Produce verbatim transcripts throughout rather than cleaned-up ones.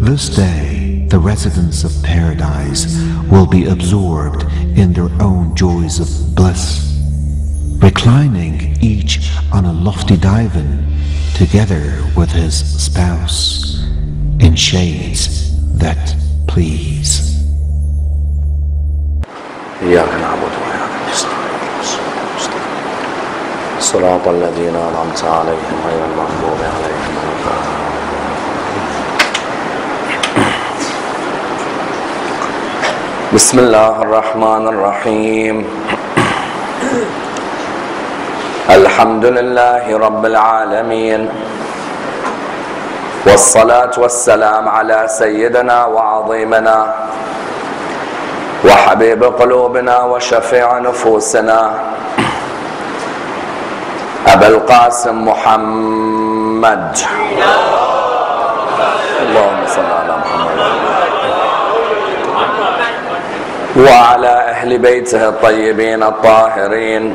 This day, the residents of paradise will be absorbed in their own joys of bliss, reclining each on a lofty divan together with his spouse in shades that please. إياك نعبد وإياك نستعين صراط الذين أنعمت عليهم غير المغضوب عليهم ولا الضالين. بسم الله الرحمن الرحيم. الحمد لله رب العالمين، والصلاة والسلام على سيدنا وعظيمنا وحبيب قلوبنا وشفيع نفوسنا أبا القاسم محمد. اللهم صل على محمد وعلى أهل بيته الطيبين الطاهرين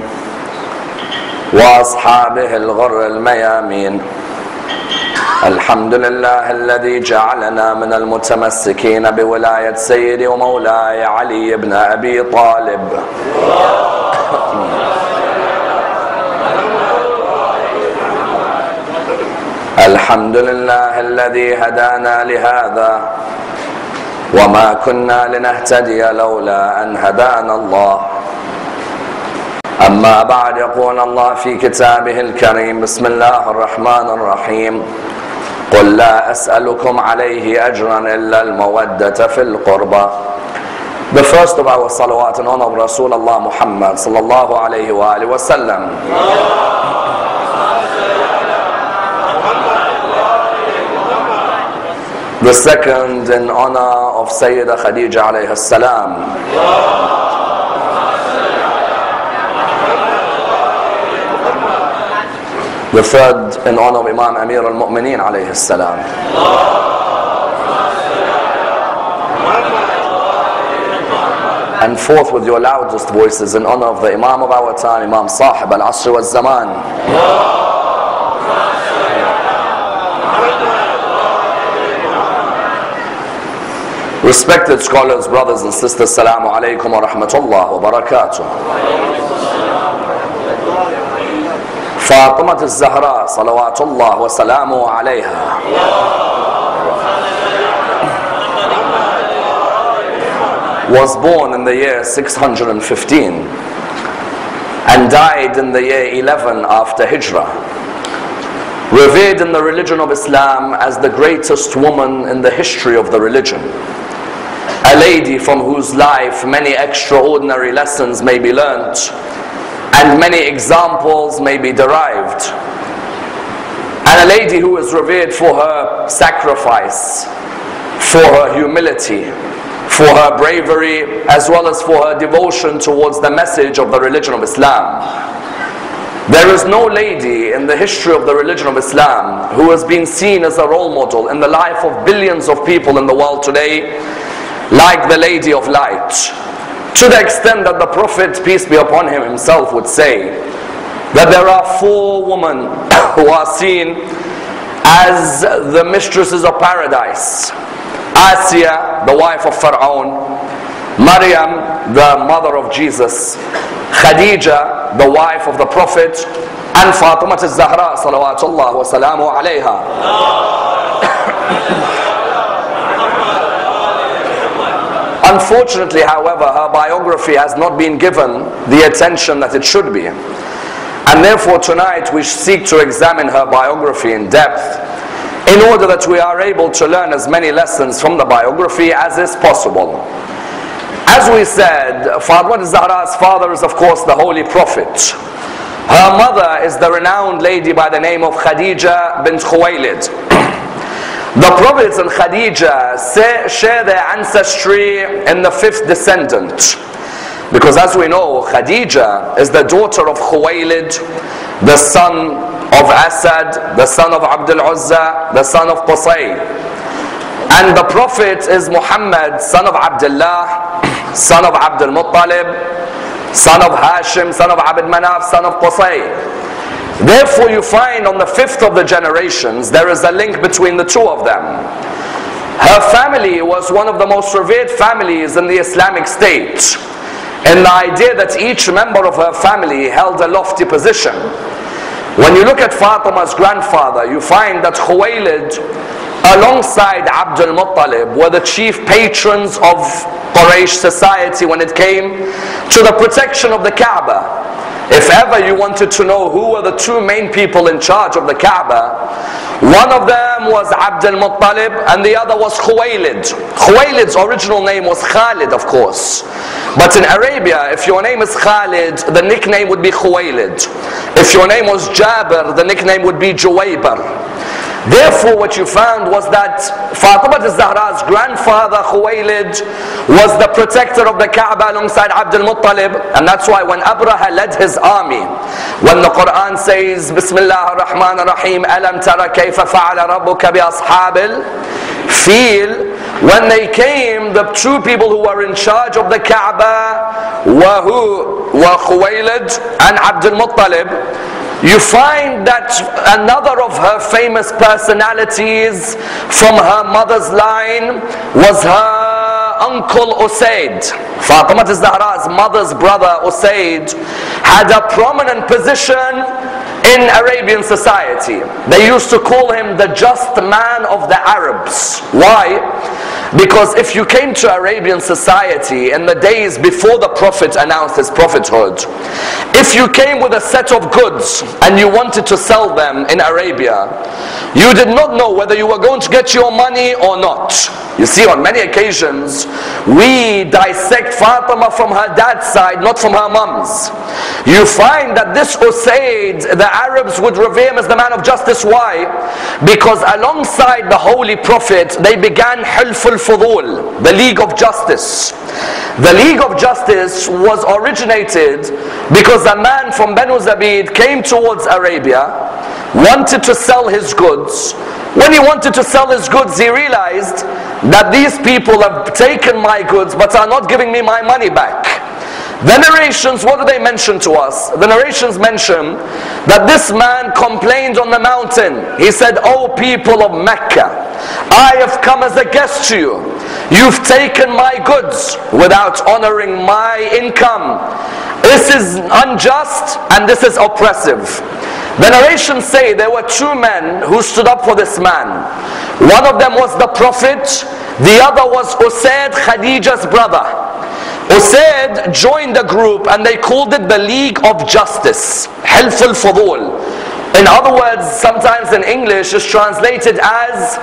وأصحابه الغر الميامين. الحمد لله الذي جعلنا من المتمسكين بولاية سيدي ومولاي علي بن أبي طالب. الحمد لله الذي هدانا لهذا وما كنا لنهتدي لولا أن هدانا الله. أما بعد، يقول الله في كتابه الكريم: بسم الله الرحمن الرحيم. قل لا أسألكم عليه أجرا إلا المودة في القربى. The first of our salawat in honor of Rasulullah Muhammad sallallahu alayhi wa alihi wa sallam. The second in honor of Syyeda Khadija alayhi salam. The third in honor of Imam Amir al-Mu'mineen alayhi salam. And fourth, with your loudest voices, in honor of the Imam of our time, Imam Sahib al-Asr wal-Zaman. Respected scholars, brothers and sisters, Assalamu alaikum wa rahmatullah wa barakatuh. Fatima Zahra, salawatullah wa salamu alayha, was born in the year six hundred fifteen and died in the year eleven after Hijrah. Revered in the religion of Islam as the greatest woman in the history of the religion. A lady from whose life many extraordinary lessons may be learnt and many examples may be derived. And a lady who is revered for her sacrifice, for her humility, for her bravery, as well as for her devotion towards the message of the religion of Islam. There is no lady in the history of the religion of Islam who has been seen as a role model in the life of billions of people in the world today like the Lady of Light, to the extent that the Prophet, peace be upon him, himself would say that there are four women who are seen as the mistresses of paradise: Asiya, the wife of Pharaoh; Maryam, the mother of Jesus; Khadija, the wife of the Prophet; and Fatima Zahra, salawatullah wa salamu alayha. Unfortunately, however, her biography has not been given the attention that it should be. And therefore tonight we seek to examine her biography in depth in order that we are able to learn as many lessons from the biography as is possible. As we said, Fatima Zahra's father is of course the Holy Prophet. Her mother is the renowned lady by the name of Khadija bint Khuwaylid. The Prophets and Khadija share their ancestry in the fifth descendant, because as we know, Khadija is the daughter of Khuwaylid, the son of Asad, the son of Abdul Uzza, the son of Qusay. And the Prophet is Muhammad, son of Abdullah, son of Abdul Muttalib, son of Hashim, son of Abd Manaf, son of Qusay. Therefore you find on the fifth of the generations there is a link between the two of them. Her family was one of the most revered families in the Islamic State, and the idea that each member of her family held a lofty position. When you look at Fatima's grandfather, you find that Khuwaylid, alongside Abdul Muttalib, were the chief patrons of Quraysh society when it came to the protection of the Kaaba. If ever you wanted to know who were the two main people in charge of the Kaaba, one of them was Abdul Muttalib and the other was Khuwaylid. Khuwaylid's original name was Khalid, of course. But in Arabia, if your name is Khalid, the nickname would be Khuwaylid. If your name was Jabir, the nickname would be Juwaybar. Therefore, what you found was that Fatima Zahra's grandfather Khuwaylid was the protector of the Kaaba alongside Abdul Muttalib, and that's why when Abraha led his army, when the Quran says Bismillah ar-Rahman ar-Rahim, Alam tara kayfa fa'ala rabbuka bi ashabil fil, when they came, the two people who were in charge of the Kaaba were who? Were Khuwaylid and Abdul Muttalib. You find that another of her famous personalities from her mother's line was her uncle Usayd. Fatima Zahra's mother's brother Usayd had a prominent position in Arabian society. They used to call him the just man of the Arabs. Why? Because if you came to Arabian society in the days before the Prophet announced his prophethood, if you came with a set of goods and you wanted to sell them in Arabia, you did not know whether you were going to get your money or not. You see, on many occasions, we dissect Fatima from her dad's side, not from her mom's. You find that this Usayd, the Arabs would revere him as the man of justice. Why? Because alongside the Holy Prophet, they began Hilful Fudul, the League of Justice. The League of Justice was originated because a man from Banu Zabid came towards Arabia, wanted to sell his goods. When he wanted to sell his goods, he realized that these people have taken my goods but are not giving me my money back. The narrations, what do they mention to us? The narrations mention that this man complained on the mountain. He said, "O people of Mecca, I have come as a guest to you. You've taken my goods without honoring my income. This is unjust and this is oppressive." The narrations say there were two men who stood up for this man. One of them was the Prophet, the other was Usayd, Khadija's brother. Usayd joined the group and they called it the League of Justice, Hilful Fudul. In other words, sometimes in English is translated as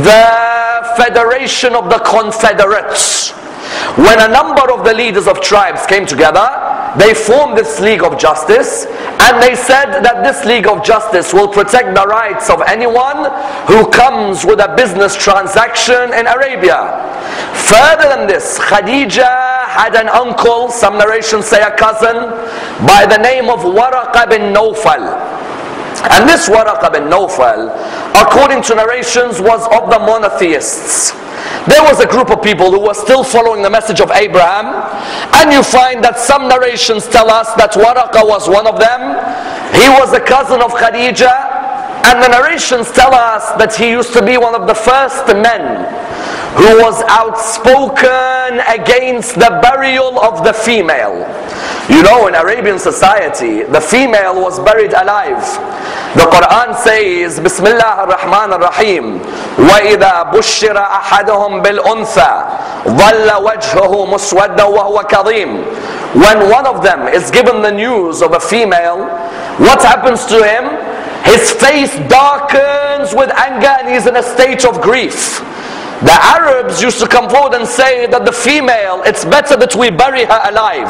the Federation of the Confederates. When a number of the leaders of tribes came together, they formed this League of Justice, and they said that this League of Justice will protect the rights of anyone who comes with a business transaction in Arabia. Further than this, Khadija had an uncle, some narrations say a cousin, by the name of Waraqa bin Nawfal. And this Waraqa bin Nawfal, according to narrations, was of the monotheists. There was a group of people who were still following the message of Abraham, and you find that some narrations tell us that Waraqa was one of them. He was a cousin of Khadija, and the narrations tell us that he used to be one of the first men who was outspoken against the burial of the female. You know, in Arabian society, the female was buried alive. The Quran says, Bismillah ar-Rahman ar-Rahim, وَإِذَا بُشِّرَ أَحَدُهُمْ بِالْأُنْثَى ظَلَّ وَجْهُهُ مُسْوَدًّا وَهُوَ كَظِيمٌ. When one of them is given the news of a female, what happens to him? His face darkens with anger and he's in a state of grief. The Arabs used to come forward and say that the female, it's better that we bury her alive.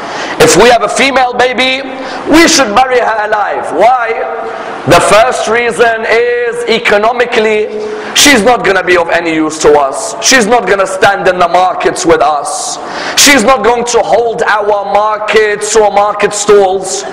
If we have a female baby, we should bury her alive. Why? The first reason is economically, she's not going to be of any use to us. She's not going to stand in the markets with us. She's not going to hold our markets or market stalls.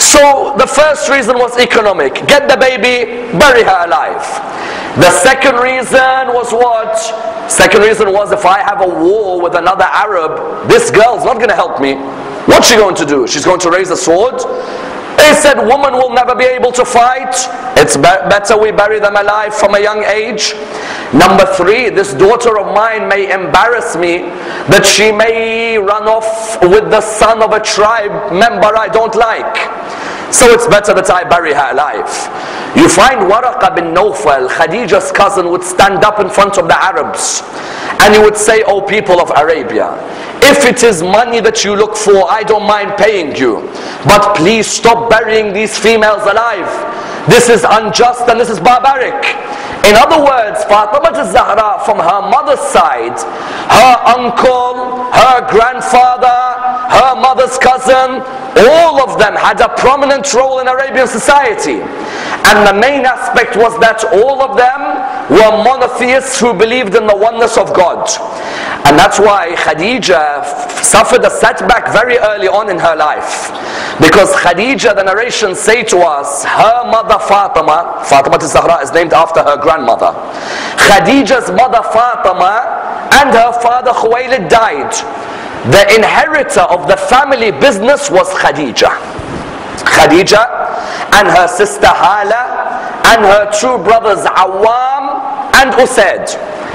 So the first reason was economic. Get the baby, bury her alive. The second reason was what? Second reason was, if I have a war with another Arab, this girl's not going to help me. What's she going to do? She's going to raise a sword? They said women will never be able to fight. It's be better we bury them alive from a young age. Number three, this daughter of mine may embarrass me, that she may run off with the son of a tribe member I don't like. So it's better that I bury her alive. You find Waraqa bin Nawfal, Khadija's cousin, would stand up in front of the Arabs and he would say, "O people of Arabia, if it is money that you look for, I don't mind paying you. But please stop burying these females alive. This is unjust and this is barbaric." In other words, Fatima Zahra, from her mother's side, her uncle, her grandfather, her mother's cousin, all of them had a prominent role in Arabian society. And the main aspect was that all of them were monotheists who believed in the oneness of God. And that's why Khadija suffered a setback very early on in her life. Because Khadija, the narrations say to us, her mother Fatima, Fatima Zahra is named after her grandmother. Khadija's mother Fatima and her father Khuwaylid died. The inheritor of the family business was Khadija. Khadija and her sister Hala and her two brothers Awam and Usaid.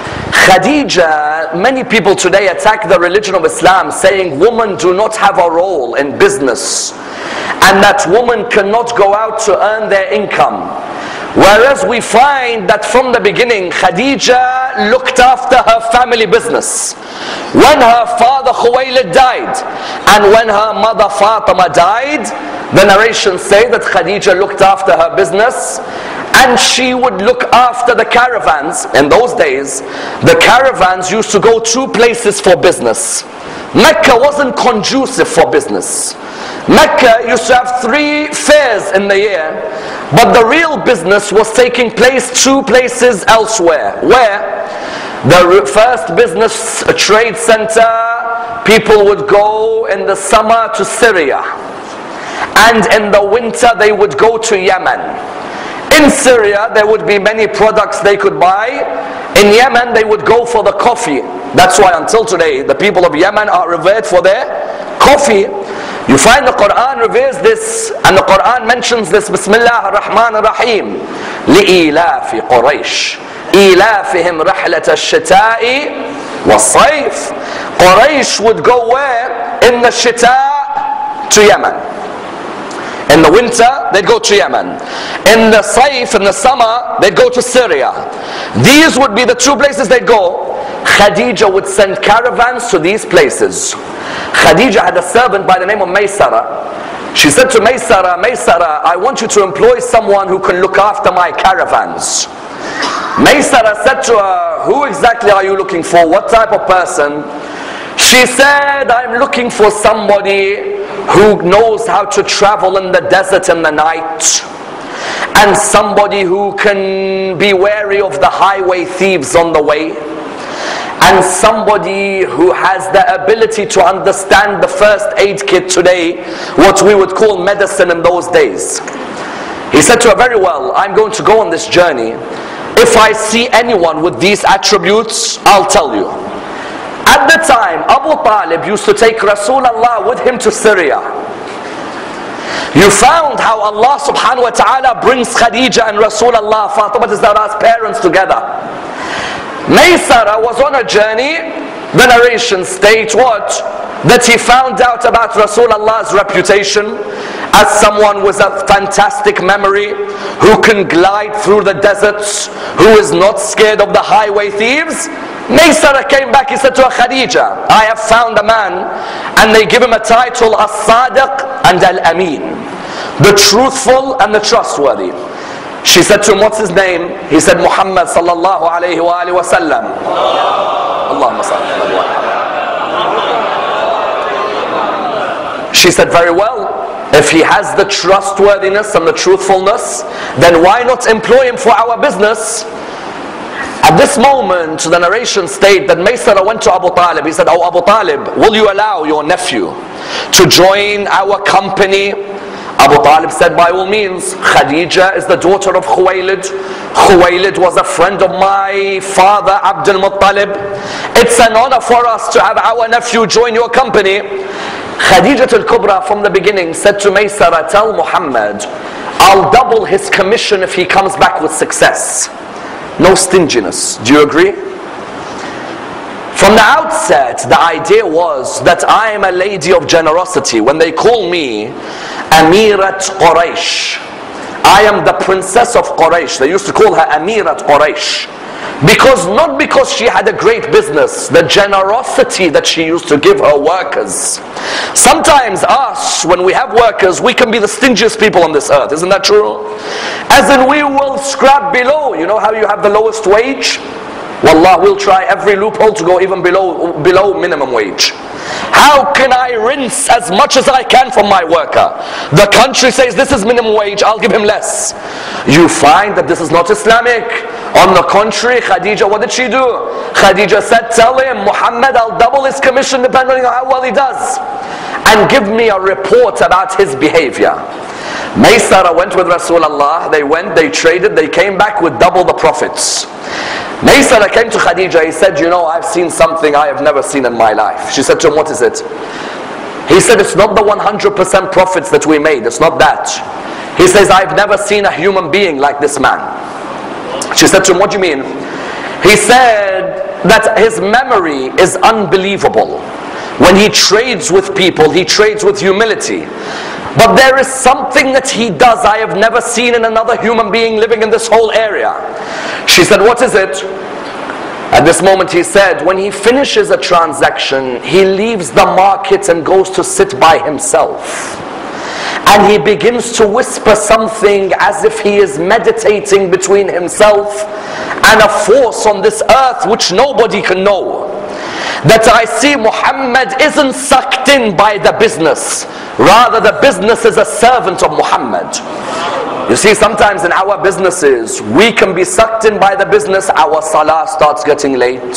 Khadija, many people today attack the religion of Islam, saying women do not have a role in business and that women cannot go out to earn their income. Whereas we find that from the beginning, Khadija looked after her family business. When her father Khuwaylid died and when her mother Fatima died, the narrations say that Khadija looked after her business and she would look after the caravans. In those days, the caravans used to go two places for business. Mecca wasn't conducive for business. Mecca used to have three fairs in the year, but the real business was taking place two places elsewhere. Where? The first business trade center, people would go in the summer to Syria, and in the winter they would go to Yemen. In Syria there would be many products they could buy. In Yemen they would go for the coffee. That's why until today the people of Yemen are revered for their coffee. You find the Quran reveres this, and the Quran mentions this. Bismillah ar-Rahman ar-Rahim. لِإِيلَافِ قُرَيْشِ إِيلَافِهِمْ رَحْلَةَ الشِّتَاءِ وَالصَّيْفِ. Quraysh would go where? In the Shita to Yemen. In the winter, they'd go to Yemen. In the Saif, in the summer, they'd go to Syria. These would be the two places they'd go. Khadija would send caravans to these places. Khadija had a servant by the name of Maysara. She said to Maysara, Maysara, I want you to employ someone who can look after my caravans. Maysara said to her, who exactly are you looking for? What type of person? She said, I'm looking for somebody who knows how to travel in the desert in the night, and somebody who can be wary of the highway thieves on the way, and somebody who has the ability to understand the first aid kit today, what we would call medicine in those days. He said to her, very well, I'm going to go on this journey. If I see anyone with these attributes, I'll tell you. At the time, Abu Talib used to take Rasulullah with him to Syria. You found how Allah subhanahu wa ta'ala brings Khadija and Rasulullah, Fatima Zahra's parents, together. Maysara was on a journey. The narrations state what? That he found out about Rasulullah's reputation as someone with a fantastic memory, who can glide through the deserts, who is not scared of the highway thieves. Maysara came back, he said to her, Khadija, I have found a man, and they give him a title, As-Sadiq and Al-Amin, the truthful and the trustworthy. She said to him, what's his name? He said, Muhammad sallallahu alayhi wa alayhi wa sallam. Allahumma salli ala wa. She said, very well, if he has the trustworthiness and the truthfulness, then why not employ him for our business? At this moment, the narration states that Maysara went to Abu Talib. He said, oh Abu Talib, will you allow your nephew to join our company? Abu Talib said, by all means. Khadija is the daughter of Khuwaylid. Khuwaylid was a friend of my father, Abdul Muttalib. It's an honor for us to have our nephew join your company. Khadija al-Kubra from the beginning said to Maysara, tell Muhammad, I'll double his commission if he comes back with success. no stinginess. Do you agree? From the outset, the idea was that I am a lady of generosity. When they call me Amirat Quraysh, I am the princess of Quraysh. They used to call her Amirat Quraysh. Because, not because she had a great business, the generosity that she used to give her workers. Sometimes us, when we have workers, we can be the stingiest people on this earth. Isn't that true? As in, we will scrap below. You know how you have the lowest wage? Wallah, we'll try every loophole to go even below, below minimum wage. How can I rinse as much as I can from my worker? The country says this is minimum wage, I'll give him less. You find that this is not Islamic. On the contrary, Khadija, what did she do? Khadija said, tell him, Muhammad, I'll double his commission depending on how well he does. And give me a report about his behavior. Maysara went with Rasulullah, they went, they traded, they came back with double the profits. Maysara came to Khadija, he said, you know, I've seen something I have never seen in my life. She said to him, what is it? He said, it's not the one hundred percent profits that we made, it's not that. He says, I've never seen a human being like this man. She said to him, what do you mean? He said that his memory is unbelievable. When he trades with people, he trades with humility. But there is something that he does I have never seen in another human being living in this whole area. She said, what is it? At this moment he said, when he finishes a transaction, he leaves the market and goes to sit by himself. And he begins to whisper something as if he is meditating between himself and a force on this earth which nobody can know. That I see Muhammad isn't sucked in by the business. Rather, the business is a servant of Muhammad. You see, sometimes in our businesses, we can be sucked in by the business, our salah starts getting late.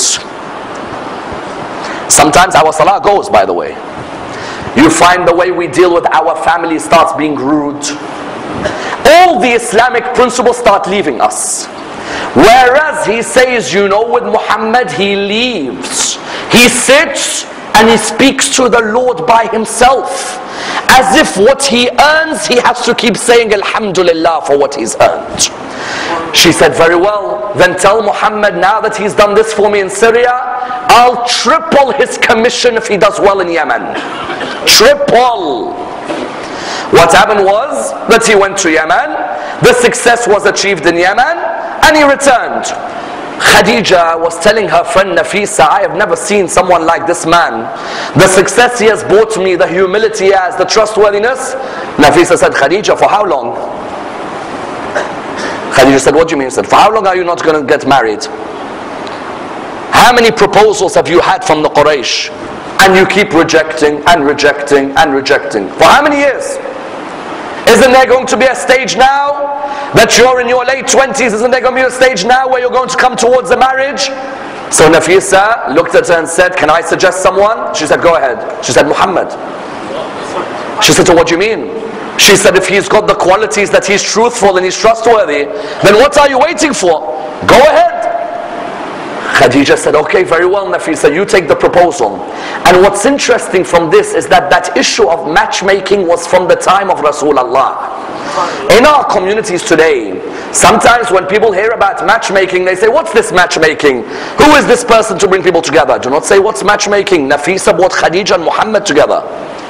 Sometimes our salah goes, by the way. You find the way we deal with our family starts being rude. All the Islamic principles start leaving us. Whereas he says, you know, with Muhammad, he leaves. He sits and he speaks to the Lord by himself. As if what he earns, he has to keep saying Alhamdulillah for what he's earned. She said, very well, then tell Muhammad now that he's done this for me in Syria, I'll triple his commission if he does well in Yemen. Triple. What happened was that he went to Yemen, the success was achieved in Yemen, and he returned. Khadija was telling her friend Nafisa, I have never seen someone like this man. The success he has brought me, the humility he has, the trustworthiness. Nafisa said, Khadija, for how long? Khadija said, what do you mean? He said, for how long are you not going to get married? How many proposals have you had from the Quraysh? And you keep rejecting and rejecting and rejecting. For how many years? Isn't there going to be a stage now that you're in your late twenties? Isn't there going to be a stage now where you're going to come towards a marriage? So Nafisa looked at her and said, can I suggest someone? She said, go ahead. She said, Muhammad. She said, so what do you mean? She said, if he's got the qualities that he's truthful and he's trustworthy, then what are you waiting for? Go ahead. Khadija said, okay, very well, Nafisa, you take the proposal. And what's interesting from this is that that issue of matchmaking was from the time of Rasulullah. In our communities today, sometimes when people hear about matchmaking, they say, what's this matchmaking? Who is this person to bring people together? Do not say, what's matchmaking? Nafisa brought Khadija and Muhammad together.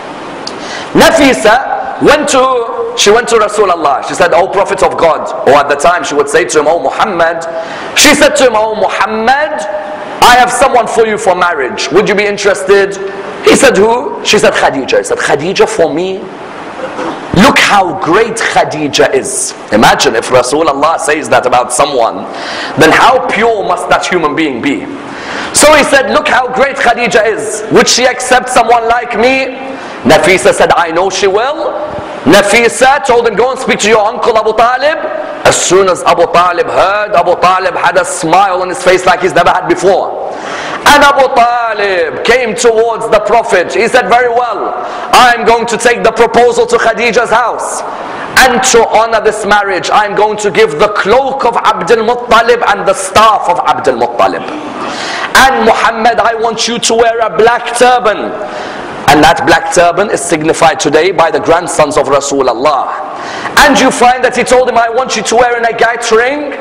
Nafisa went to, she went to Rasulullah. She said, oh Prophet of God. Or at the time she would say to him, oh Muhammad. She said to him, oh Muhammad, I have someone for you for marriage. Would you be interested? He said, who? She said, Khadija. He said, Khadija for me? Look how great Khadija is. Imagine if Rasulullah says that about someone, then how pure must that human being be? So he said, look how great Khadija is. Would she accept someone like me? Nafisa said, I know she will. Nafisa told him, go and speak to your uncle Abu Talib. As soon as Abu Talib heard, Abu Talib had a smile on his face like he's never had before. And Abu Talib came towards the Prophet. He said, very well, I'm going to take the proposal to Khadija's house. And to honor this marriage, I'm going to give the cloak of Abdul Muttalib and the staff of Abdul Muttalib. And Muhammad, I want you to wear a black turban. And that black turban is signified today by the grandsons of Rasulullah. And you find that he told him, I want you to wear an agate ring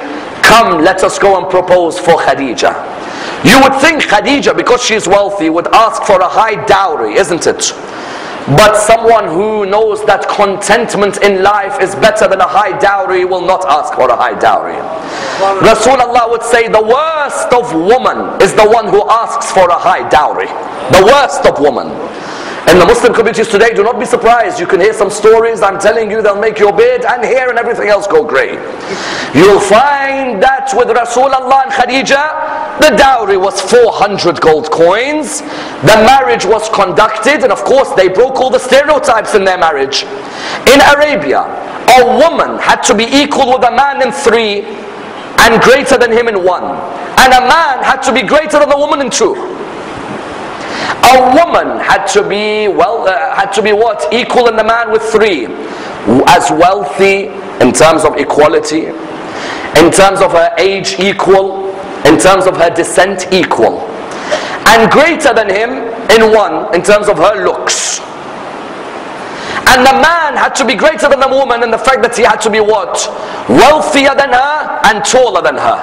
come, let us go and propose for Khadija. You would think Khadija, because she's wealthy, would ask for a high dowry, isn't it? But someone who knows that contentment in life is better than a high dowry will not ask for a high dowry. Rasulullah would say the worst of woman is the one who asks for a high dowry. The worst of woman. In the Muslim communities today, do not be surprised. You can hear some stories, I'm telling you, they'll make your bed and hair and everything else go grey. You'll find that with Rasulullah and Khadija, the dowry was four hundred gold coins. The marriage was conducted, and of course they broke all the stereotypes in their marriage. In Arabia, a woman had to be equal with a man in three and greater than him in one. And a man had to be greater than the woman in two. A woman had to be, well, uh, had to be what? Equal in the man with three. As wealthy in terms of equality, in terms of her age equal, in terms of her descent equal, and greater than him in one, in terms of her looks. And the man had to be greater than the woman in the fact that he had to be what? Wealthier than her and taller than her.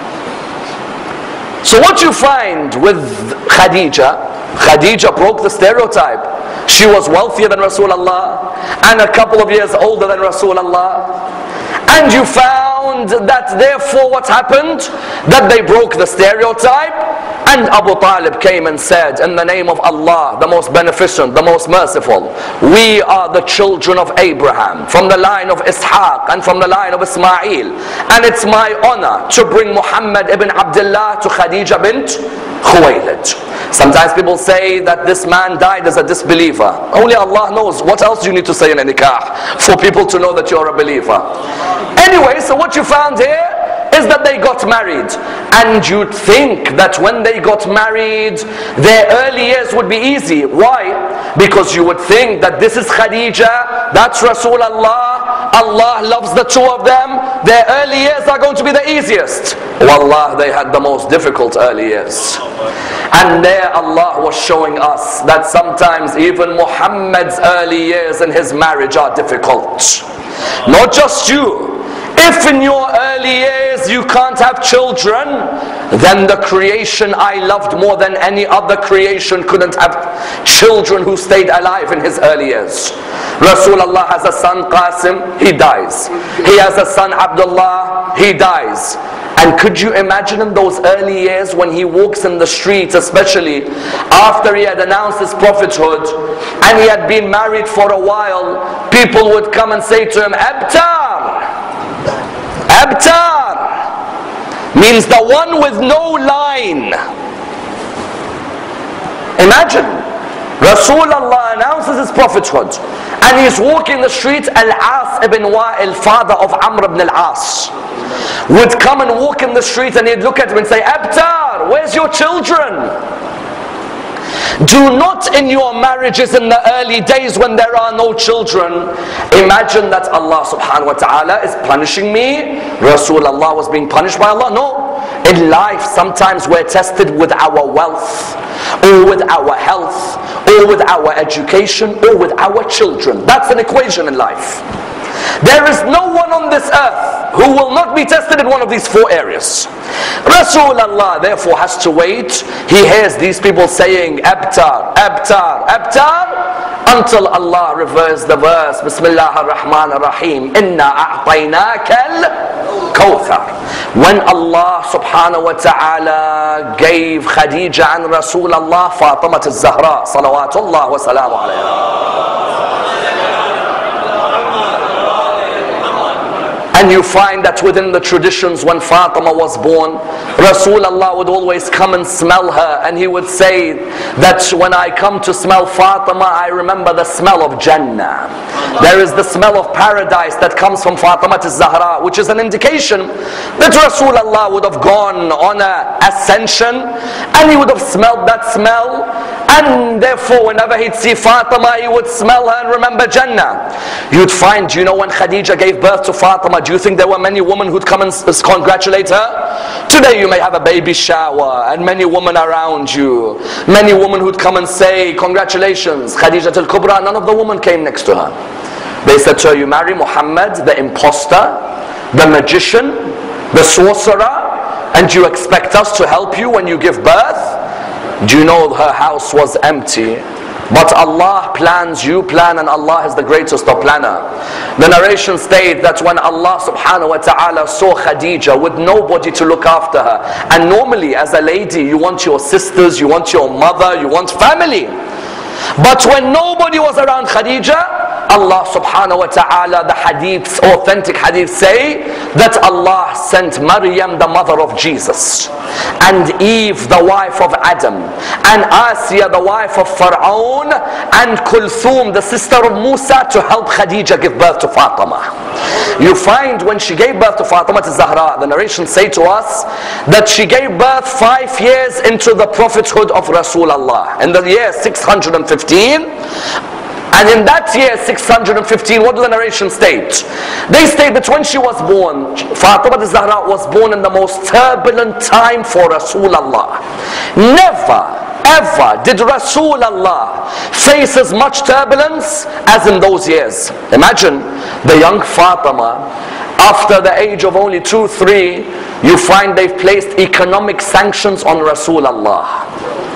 So what you find with Khadija, Khadija broke the stereotype. She was wealthier than Rasulullah and a couple of years older than Rasulullah. And you found that therefore what happened? That they broke the stereotype, and Abu Talib came and said, in the name of Allah, the most beneficent, the most merciful, we are the children of Abraham, from the line of Ishaq and from the line of Ismail, and it's my honor to bring Muhammad ibn Abdullah to Khadija bint Khuwaylid. Sometimes people say that this man died as a disbeliever. Only Allah knows. What else do you need to say in a nikah for people to know that you're a believer? Anyway, so what you found here is that they got married. And you'd think that when they got married, their early years would be easy. Why? Because you would think that this is Khadija, that's Rasulullah, Allah loves the two of them, their early years are going to be the easiest. Wallah, they had the most difficult early years. And there Allah was showing us that sometimes even Muhammad's early years in his marriage are difficult. Not just you. If in your early years you can't have children, then the creation I loved more than any other creation couldn't have children who stayed alive in his early years. Rasulullah has a son Qasim, he dies. He has a son Abdullah, he dies. And could you imagine in those early years when he walks in the streets, especially after he had announced his prophethood and he had been married for a while, people would come and say to him, Abtar! Abtar means the one with no line. Imagine, Rasulullah announces his prophethood and he's walking the street. Al-As ibn Wa'il, father of Amr ibn al-As, would come and walk in the street and he'd look at him and say, Abtar, where's your children? Do not in your marriages in the early days when there are no children imagine that Allah subhanahu wa ta'ala is punishing me. Rasulullah was being punished by Allah. No. In life sometimes we're tested with our wealth, or with our health, or with our education, or with our children. That's an equation in life. There is no one on this earth who will not be tested in one of these four areas. Rasulullah therefore has to wait. He hears these people saying Abtar, Abtar, Abtar, until Allah reversed the verse, Bismillah ar-Rahman ar-Rahim, Inna a'tainaka al-Kawthar. When Allah subhanahu wa ta'ala gave Khadija and Rasulullah Fatima Zahra, salawatullah wa salamu alayha. And you find that within the traditions, when Fatima was born, Rasulullah would always come and smell her, and he would say that when I come to smell Fatima, I remember the smell of Jannah. There is the smell of paradise that comes from Fatima Zahra, which is an indication that Rasulullah would have gone on an ascension and he would have smelled that smell, and therefore whenever he'd see Fatima he would smell her and remember Jannah. You'd find, you know, when Khadija gave birth to Fatima, do you think there were many women who'd come and congratulate her? Today you may have a baby shower and many women around you, many women who'd come and say congratulations Khadija al-Kubra. None of the women came next to her. They said to her, you marry Muhammad, the imposter, the magician, the sorcerer, and you expect us to help you when you give birth? Do you know her house was empty? But Allah plans, you plan, and Allah is the greatest of planner. The narration states that when Allah subhanahu wa ta'ala saw Khadija with nobody to look after her, and normally as a lady you want your sisters, you want your mother, you want family. But when nobody was around Khadija, Allah subhanahu wa ta'ala, the hadiths, authentic hadiths say that Allah sent Maryam, the mother of Jesus, and Eve, the wife of Adam, and Asiya, the wife of Pharaoh, and Kulthum, the sister of Musa, to help Khadija give birth to Fatima. You find when she gave birth to Fatima Zahra, the narrations say to us that she gave birth five years into the prophethood of Rasulullah, in the year six hundred fifteen. And in that year six hundred fifteen, what do the narrations state? They state that when she was born, Fatima Zahra was born in the most turbulent time for Rasulullah. Never ever did Rasulullah face as much turbulence as in those years. Imagine the young Fatima, after the age of only two, three, you find they've placed economic sanctions on Rasulullah.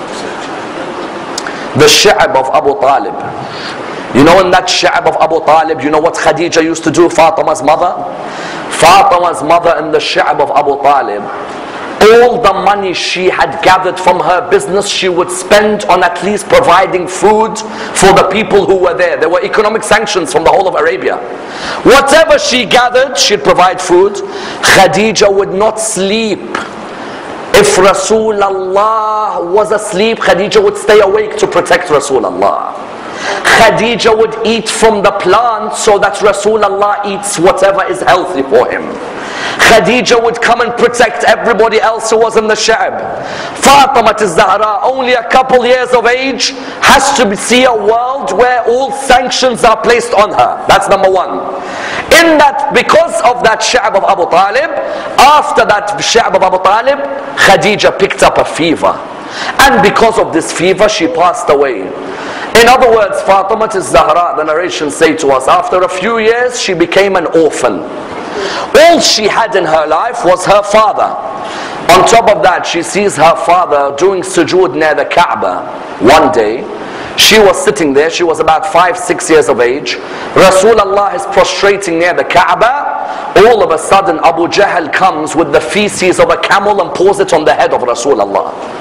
The Sha'ab of Abu Talib. You know, in that Sha'ab of Abu Talib, you know what Khadija used to do, Fatima's mother? Fatima's mother in the Sha'ab of Abu Talib, all the money she had gathered from her business, she would spend on at least providing food for the people who were there. There were economic sanctions from the whole of Arabia. Whatever she gathered, she'd provide food. Khadija would not sleep. If Rasulullah was asleep, Khadija would stay awake to protect Rasulullah. Khadija would eat from the plant so that Rasulullah eats whatever is healthy for him. Khadija would come and protect everybody else who was in the Sha'ab. Fatima Zahra, only a couple years of age, has to see a world where all sanctions are placed on her. That's number one. In that, because of that Sha'ab of Abu Talib, after that Sha'ab of Abu Talib, Khadija picked up a fever. And because of this fever, she passed away. In other words, Fatima Zahra, the narrations say to us, after a few years, she became an orphan. All she had in her life was her father. On top of that, she sees her father doing sujood near the Kaaba. One day, she was sitting there, she was about five, six years of age. Rasulullah is prostrating near the Kaaba. All of a sudden, Abu Jahl comes with the feces of a camel and pours it on the head of Rasulullah.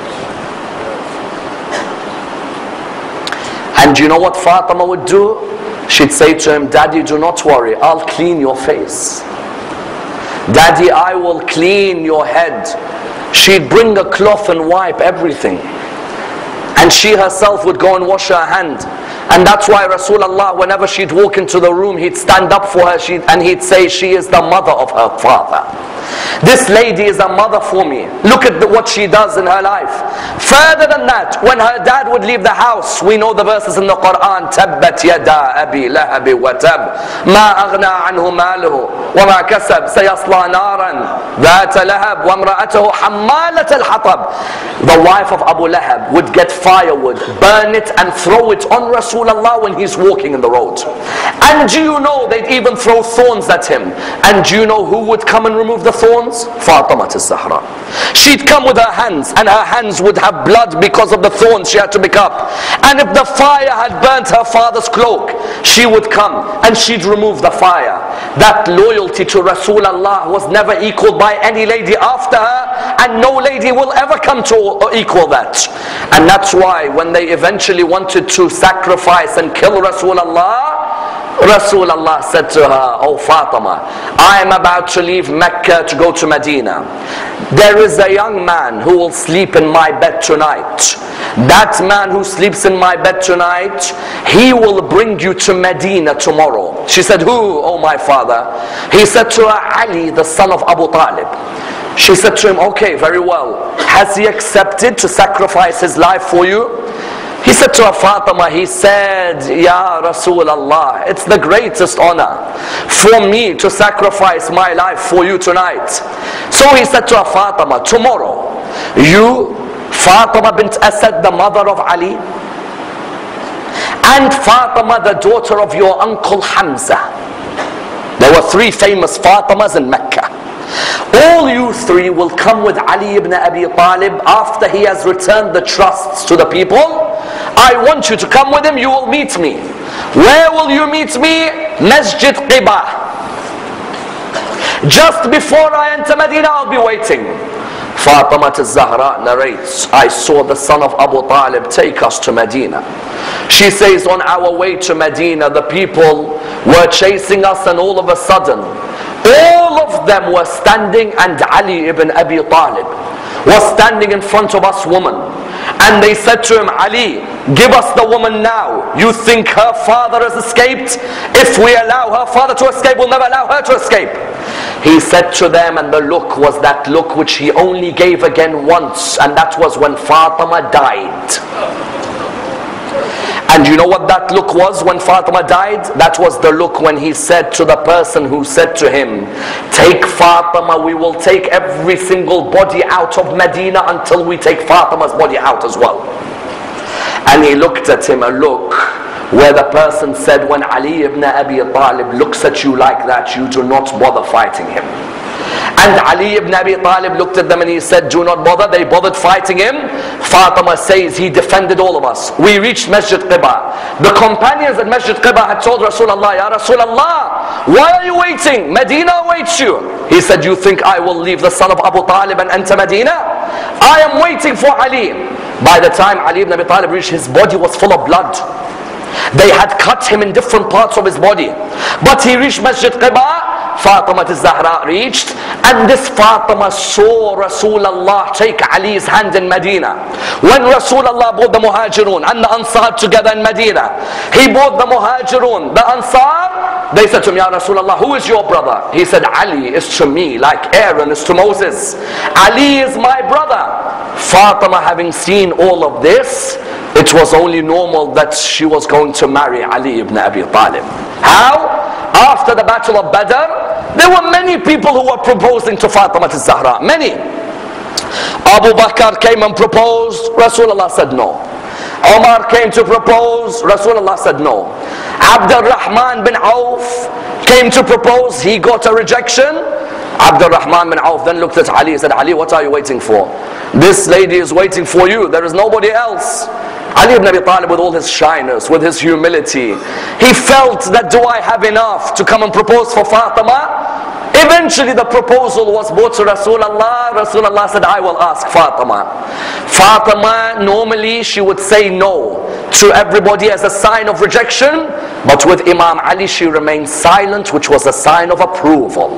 And you know what Fatima would do? She'd say to him, Daddy, do not worry, I'll clean your face. Daddy, I will clean your head. She'd bring a cloth and wipe everything. And she herself would go and wash her hand. And that's why Rasulullah, whenever she'd walk into the room, he'd stand up for her she'd, and he'd say, she is the mother of her father. This lady is a mother for me. Look at the, what she does in her life. Further than that, when her dad would leave the house, we know the verses in the Quran, تَبَّتْ يَدَا أَبِي لَهَبِ وَتَبْ مَا أَغْنَى عَنْهُ مَالُهُ وَمَا كَسَبْ سَيَصْلَى نَارًا ذَاتَ لَهَبْ وَامْرَأَتَهُ حَمَّالَةَ الْحَطَبِ. The wife of Abu Lahab would get firewood, burn it and throw it on Rasulullah when he's walking in the road. And do you know they'd even throw thorns at him? And do you know who would come and remove the thorns? Fatima Zahra. She'd come with her hands, and her hands would have blood because of the thorns she had to pick up. And if the fire had burnt her father's cloak, she would come and she'd remove the fire. That loyalty to Rasulullah was never equaled by any lady after her, and no lady will ever come to equal that. And that's why when they eventually wanted to sacrifice and kill Rasulullah, Rasulullah said to her, Oh Fatima, I am about to leave Mecca to go to Medina. There is a young man who will sleep in my bed tonight. That man who sleeps in my bed tonight, he will bring you to Medina tomorrow. She said, who, oh my father? He said to her, Ali, the son of Abu Talib. She said to him, okay, very well. Has he accepted to sacrifice his life for you? He said to her, Fatima, he said, Ya Rasulullah, it's the greatest honor for me to sacrifice my life for you tonight. So he said to her, Fatima, tomorrow, you, Fatima bint Asad, the mother of Ali, and Fatima, the daughter of your uncle Hamza. There were three famous Fatimas in Mecca. All you three will come with Ali ibn Abi Talib after he has returned the trusts to the people. I want you to come with him, you will meet me. Where will you meet me? Masjid Quba. Just before I enter Medina, I'll be waiting. Fatima Zahra narrates, I saw the son of Abu Talib take us to Medina. She says, on our way to Medina, the people were chasing us, and all of a sudden, all of them were standing, and Ali ibn Abi Talib was standing in front of us women. And they said to him, Ali, give us the woman now. You think her father has escaped? If we allow her father to escape, we'll never allow her to escape. He said to them, and the look was that look which he only gave again once, and that was when Fatima died. And you know what that look was when Fatima died? That was the look when he said to the person who said to him, take Fatima, we will take every single body out of Medina until we take Fatima's body out as well. And he looked at him a look where the person said, when Ali ibn Abi Talib looks at you like that, you do not bother fighting him. And Ali ibn Abi Talib looked at them and he said, do not bother. They bothered fighting him. Fatima says he defended all of us. We reached Masjid Quba. The companions at Masjid Quba had told Rasulullah, Ya Rasulullah, why are you waiting? Medina awaits you. He said, you think I will leave the son of Abu Talib and enter Medina? I am waiting for Ali. By the time Ali ibn Abi Talib reached, his body was full of blood. They had cut him in different parts of his body. But he reached Masjid Quba. Fatima Zahra reached, and this Fatima saw Rasulullah take Ali's hand in Medina. When Rasulullah brought the Muhajirun and the Ansar together in Medina, he brought the Muhajirun, the Ansar. They said to him, Ya Rasulullah, who is your brother? He said, Ali is to me like Aaron is to Moses. Ali is my brother. Fatima, having seen all of this, it was only normal that she was going to marry Ali ibn Abi Talib. How? After the battle of Badr, there were many people who were proposing to Fatima Zahra. Many. Abu Bakr came and proposed. Rasulullah said no. Umar came to propose. Rasulullah said no. Abdul Rahman bin Auf came to propose. He got a rejection. Abdul Rahman bin Auf then looked at Ali and said, Ali, what are you waiting for? This lady is waiting for you. There is nobody else. Ali ibn Abi Talib, with all his shyness, with his humility, he felt that, do I have enough to come and propose for Fatima? Eventually the proposal was brought to Rasulullah. Rasulullah said, I will ask Fatima. Fatima, normally she would say no to everybody as a sign of rejection, but with Imam Ali she remained silent, which was a sign of approval.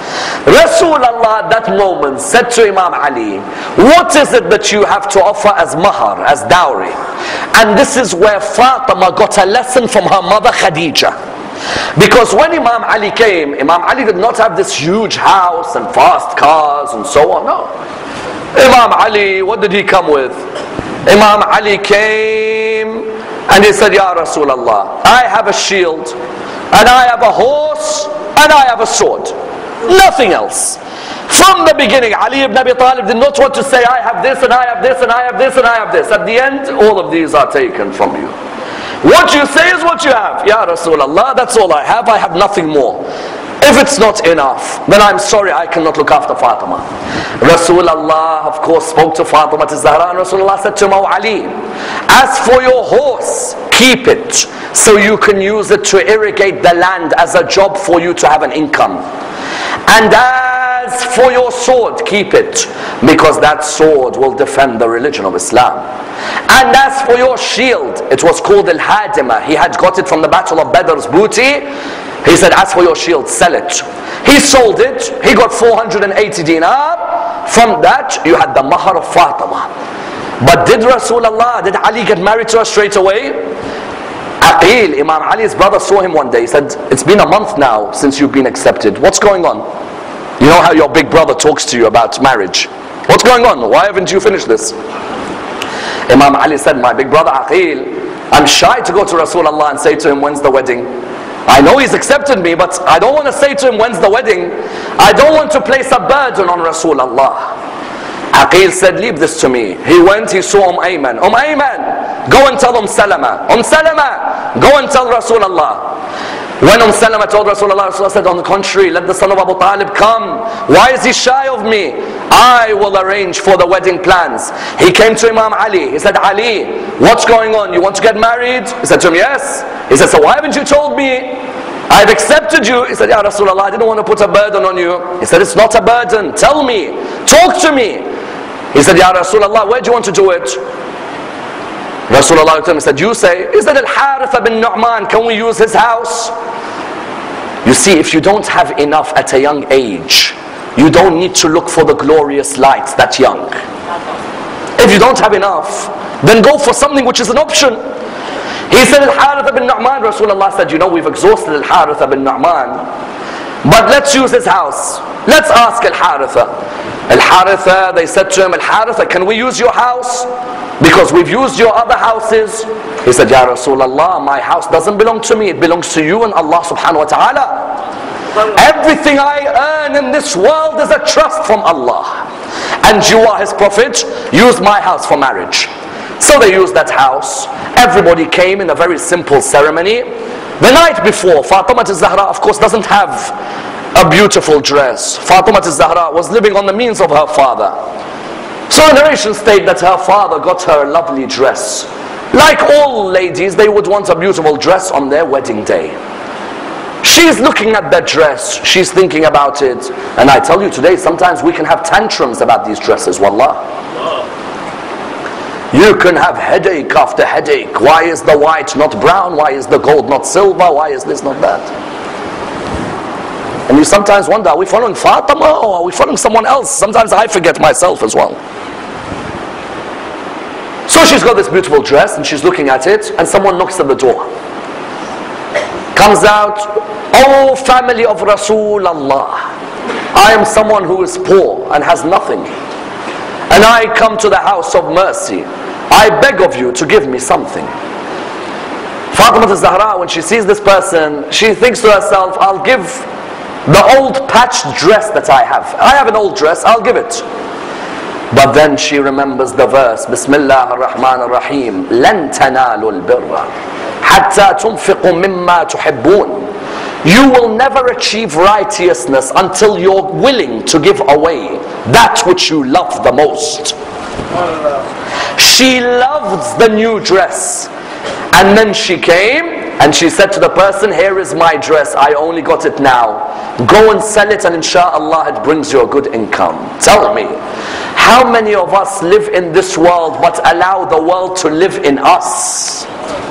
Rasulullah at that moment said to Imam Ali, what is it that you have to offer as mahar, as dowry? And this is where Fatima got a lesson from her mother Khadija. Because when Imam Ali came, Imam Ali did not have this huge house and fast cars and so on. No. Imam Ali, what did he come with? Imam Ali came and he said, Ya Rasulullah, I have a shield and I have a horse and I have a sword. Nothing else. From the beginning, Ali ibn Abi Talib did not want to say, I have this and I have this and I have this and I have this. At the end, all of these are taken from you. What you say is what you have. Ya Rasulullah, that's all I have. I have nothing more. If it's not enough, then I'm sorry, I cannot look after Fatima. Rasulullah, of course, spoke to Fatima Zahra, and Rasulullah said to Maw Ali, as for your horse, keep it, so you can use it to irrigate the land as a job for you to have an income. And as for your sword, keep it, because that sword will defend the religion of Islam. And as for your shield, it was called Al-Hadima. He had got it from the battle of Badr's booty. He said, as for your shield, sell it. He sold it. He got four hundred eighty dinar. From that, you had the mahar of Fatima. But did Rasulullah, did Ali get married to her straight away? Aqil, Imam Ali's brother, saw him one day. He said, it's been a month now since you've been accepted. What's going on? You know how your big brother talks to you about marriage. What's going on? Why haven't you finished this? Imam Ali said, my big brother Aqil, I'm shy to go to Rasulullah and say to him, when's the wedding? I know he's accepted me, but I don't want to say to him, when's the wedding? I don't want to place a burden on Rasulullah. Aqil said, leave this to me. He went, he saw Umm Ayman. Umm Ayman, go and tell Umm Salama. Umm Salama, go and tell Rasulullah. When Umm Salama told Rasulullah, Rasulullah said, on the contrary, let the son of Abu Talib come. Why is he shy of me? I will arrange for the wedding plans. He came to Imam Ali. He said, Ali, what's going on? You want to get married? He said to him, yes. He said, so why haven't you told me? I've accepted you. He said, Ya Rasulullah, I didn't want to put a burden on you. He said, it's not a burden. Tell me. Talk to me. He said, Ya Rasulullah, where do you want to do it? Rasulullah said, you say, is that Al-Harith bin Nu'man, can we use his house? You see, if you don't have enough at a young age, you don't need to look for the glorious lights that young. If you don't have enough, then go for something which is an option. He said, Al-Harith bin Nu'man. Rasulullah said, you know, we've exhausted Al-Harith bin Nu'man, but let's use his house. Let's ask Al-Harith. Al-Harith, they said to him, Al-Harith, can we use your house? Because we've used your other houses. He said, Ya Rasulullah, my house doesn't belong to me. It belongs to you and Allah subhanahu wa ta'ala. Everything I earn in this world is a trust from Allah. And you are his prophet. Use my house for marriage. So they used that house. Everybody came in a very simple ceremony. The night before, Fatima Zahra, of course, doesn't have a beautiful dress. Fatima Zahra was living on the means of her father. So the narration states that her father got her a lovely dress. Like all ladies, they would want a beautiful dress on their wedding day. She's looking at that dress, she's thinking about it. And I tell you today, sometimes we can have tantrums about these dresses, wallah. You can have headache after headache. Why is the white not brown? Why is the gold not silver? Why is this not that? And you sometimes wonder, are we following Fatima or are we following someone else? Sometimes I forget myself as well. So she's got this beautiful dress and she's looking at it, and someone knocks at the door. Comes out, oh family of Rasulullah, I am someone who is poor and has nothing, and I come to the house of mercy. I beg of you to give me something. Fatima Zahra, when she sees this person, she thinks to herself, I'll give the old patched dress that I have. I have an old dress, I'll give it. But then she remembers the verse, Bismillah ar-Rahman ar-Rahim, لَن تَنَالُوا الْبِرَّ حَتَّى تُنْفِقُوا مِمَّا تُحِبُّونَ. You will never achieve righteousness until you're willing to give away that which you love the most. She loved the new dress. And then she came and she said to the person, here is my dress, I only got it now. Go and sell it and inshallah it brings you a good income. Tell me, how many of us live in this world but allow the world to live in us?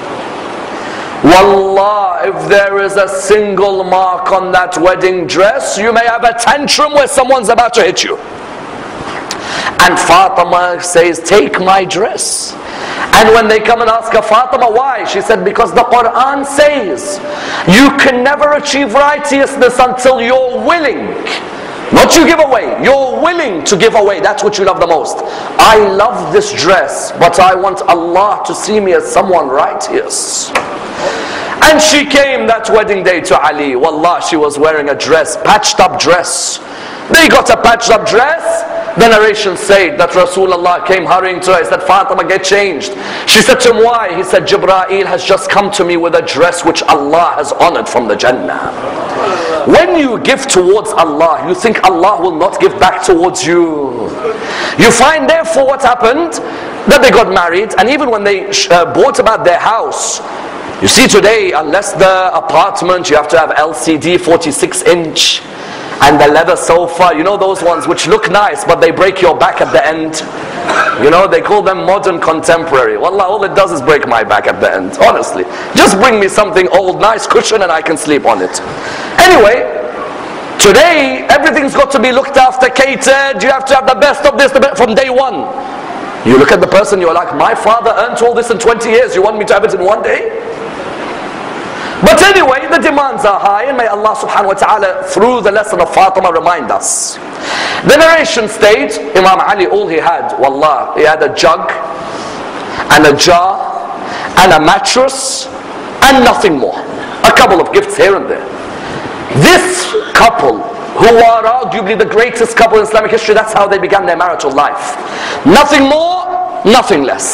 Wallah, if there is a single mark on that wedding dress, you may have a tantrum where someone's about to hit you. And Fatima says, take my dress. And when they come and ask her, Fatima, why? She said, because the Quran says, you can never achieve righteousness until you're willing. Not you give away, you're willing to give away. That's what you love the most. I love this dress, but I want Allah to see me as someone righteous. And she came that wedding day to Ali. Wallah, she was wearing a dress, patched up dress. They got a patched up dress. The narration said that Rasulullah came hurrying to her. He said, Fatima, get changed. She said to him, why? He said, Jibreel has just come to me with a dress which Allah has honored from the Jannah. When you give towards Allah, you think Allah will not give back towards you. You find therefore what happened, that they got married, and even when they uh, bought about their house, you see today, unless the apartment, you have to have L C D forty-six inch, and the leather sofa, you know those ones which look nice but they break your back at the end. You know, they call them modern contemporary. Wallah, all it does is break my back at the end, honestly. Just bring me something old, nice cushion, and I can sleep on it. Anyway, today everything's got to be looked after, catered. You have to have the best of this the best from day one. You look at the person, you're like, my father earned all this in twenty years, you want me to have it in one day? But anyway, the demands are high, and may Allah subhanahu wa ta'ala, through the lesson of Fatima, remind us. The narration states, Imam Ali, all he had, wallah, he had a jug, and a jar, and a mattress, and nothing more. A couple of gifts here and there. This couple, who are arguably the greatest couple in Islamic history, that's how they began their marital life. Nothing more, nothing less.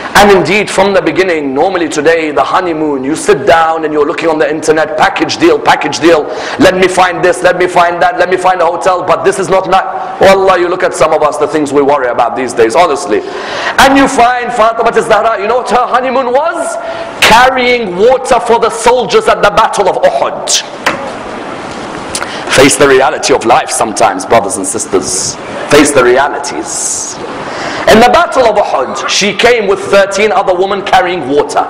And indeed, from the beginning, normally today, the honeymoon, you sit down and you're looking on the internet, package deal, package deal, let me find this, let me find that, let me find a hotel, but this is not nice. Wallah, you look at some of us, the things we worry about these days, honestly. And you find Fatima Zahra, you know what her honeymoon was? Carrying water for the soldiers at the Battle of Uhud. Face the reality of life sometimes, brothers and sisters. Face the realities. In the Battle of Uhud, she came with thirteen other women carrying water.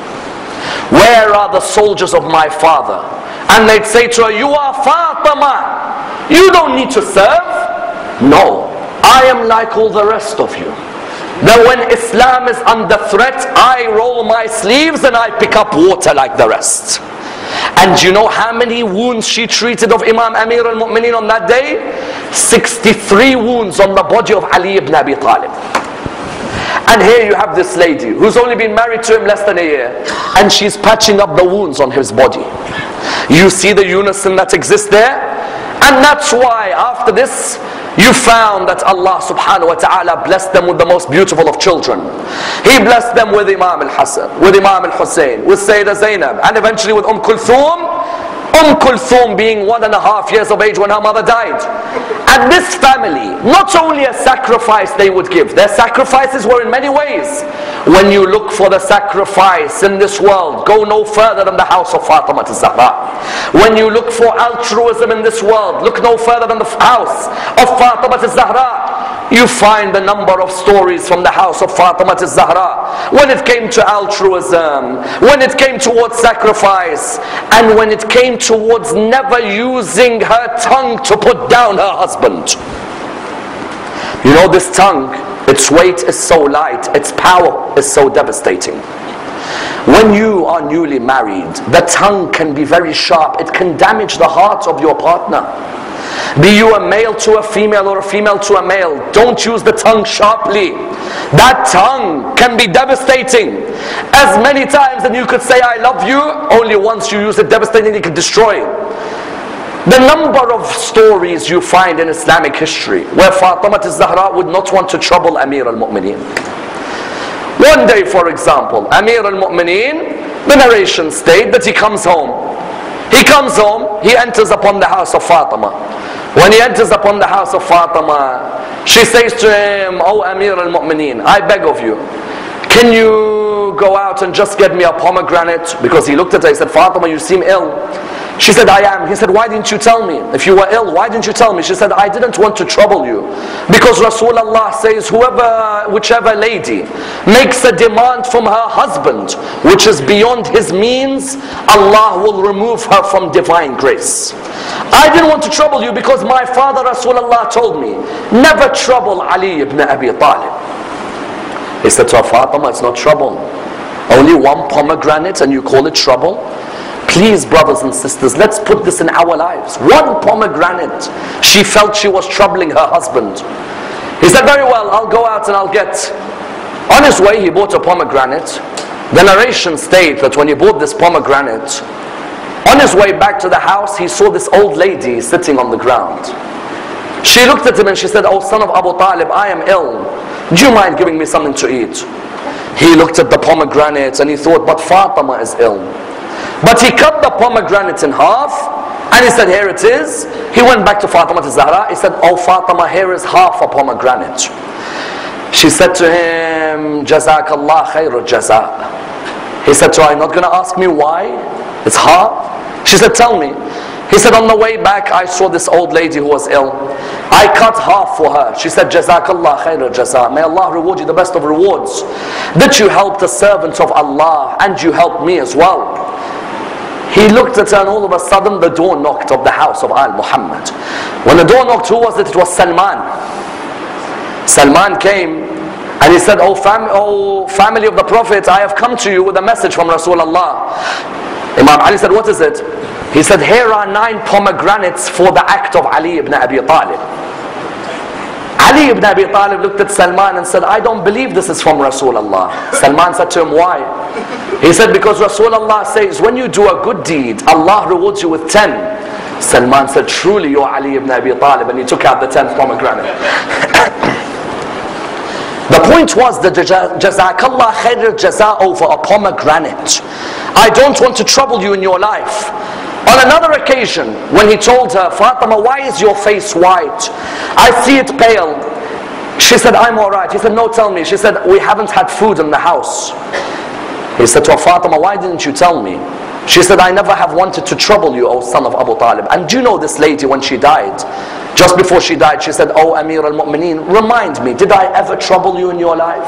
Where are the soldiers of my father? And they'd say to her, you are Fatima. You don't need to serve. No, I am like all the rest of you. That when Islam is under threat, I roll my sleeves and I pick up water like the rest. And you know how many wounds she treated of Imam Amir al-Mu'mineen on that day? sixty-three wounds on the body of Ali ibn Abi Talib. And here you have this lady who's only been married to him less than a year, and she's patching up the wounds on his body. You see the unison that exists there? And that's why after this, you found that Allah subhanahu wa ta'ala blessed them with the most beautiful of children. He blessed them with Imam al-Hassan, with Imam al-Hussein, with Syyeda Zainab, and eventually with Umm Kulthum. Umm Kulthum being one and a half years of age when her mother died. And this family, not only a sacrifice they would give, their sacrifices were in many ways. When you look for the sacrifice in this world, go no further than the house of Fatima Zahra. When you look for altruism in this world, look no further than the house of Fatima Zahra. You find the number of stories from the house of Fatima Zahra when it came to altruism, when it came towards sacrifice, and when it came towards never using her tongue to put down her husband. You know, this tongue, its weight is so light, its power is so devastating. When you are newly married, the tongue can be very sharp. It can damage the heart of your partner. Be you a male to a female or a female to a male, don't use the tongue sharply. That tongue can be devastating. As many times that you could say I love you, only once you use it devastating, it can destroy. The number of stories you find in Islamic history where Fatima Zahra would not want to trouble Amir al-Mu'mineen. One day, for example, Amir al-Mu'mineen, the narration state that he comes home. He comes home, he enters upon the house of Fatima. When he enters upon the house of Fatima, she says to him, "Oh Amir al-Mu'mineen, I beg of you, can you go out and just get me a pomegranate?" Because he looked at her, he said, "Fatima, you seem ill." She said, "I am." He said, "Why didn't you tell me? If you were ill, why didn't you tell me?" She said, "I didn't want to trouble you. Because Rasulullah says, whoever, whichever lady makes a demand from her husband, which is beyond his means, Allah will remove her from divine grace. I didn't want to trouble you because my father Rasulullah told me, never trouble Ali ibn Abi Talib." He said to her, "Fatima, it's not trouble. Only one pomegranate and you call it trouble? Please, brothers and sisters, let's put this in our lives. One pomegranate." She felt she was troubling her husband. He said, "Very well, I'll go out and I'll get." On his way, he bought a pomegranate. The narration states that when he bought this pomegranate, on his way back to the house, he saw this old lady sitting on the ground. She looked at him and she said, "Oh son of Abu Talib, I am ill. Do you mind giving me something to eat?" He looked at the pomegranate and he thought, but Fatima is ill. But he cut the pomegranate in half and he said, "Here it is." He went back to Fatima Zahra. He said, "Oh Fatima, here is half a pomegranate." She said to him, "Jazakallah khairu jaza." He said to her, "Are you not going to ask me why? It's half." She said, "Tell me." He said, "On the way back I saw this old lady who was ill. I cut half for her." She said, "Jazakallah khairu jaza. May Allah reward you the best of rewards. That you helped the servants of Allah and you helped me as well." He looked at her and all of a sudden the door knocked of the house of Al Muhammad. When the door knocked, who was it? It was Salman. Salman came and he said, "Oh, fam oh family of the Prophet, I have come to you with a message from Rasulullah." Imam Ali said, "What is it?" He said, "Here are nine pomegranates for the act of Ali ibn Abi Talib." Ali ibn Abi Talib looked at Salman and said, "I don't believe this is from Rasulullah." Salman said to him, "Why?" He said, "Because Rasulullah says, when you do a good deed, Allah rewards you with ten." Salman said, "Truly you're Ali ibn Abi Talib," and he took out the tenth pomegranate. The point was the Jazakallah khair jaza over a pomegranate. I don't want to trouble you in your life. On another occasion, when he told her, Fatima, why is your face white? I see it pale. She said, I'm alright. He said, no, tell me. She said, we haven't had food in the house. He said to her, Fatima, why didn't you tell me? She said, I never have wanted to trouble you, O son of Abu Talib. And do you know this lady, when she died, just before she died, she said, Oh Amir al-Mu'mineen, remind me, did I ever trouble you in your life?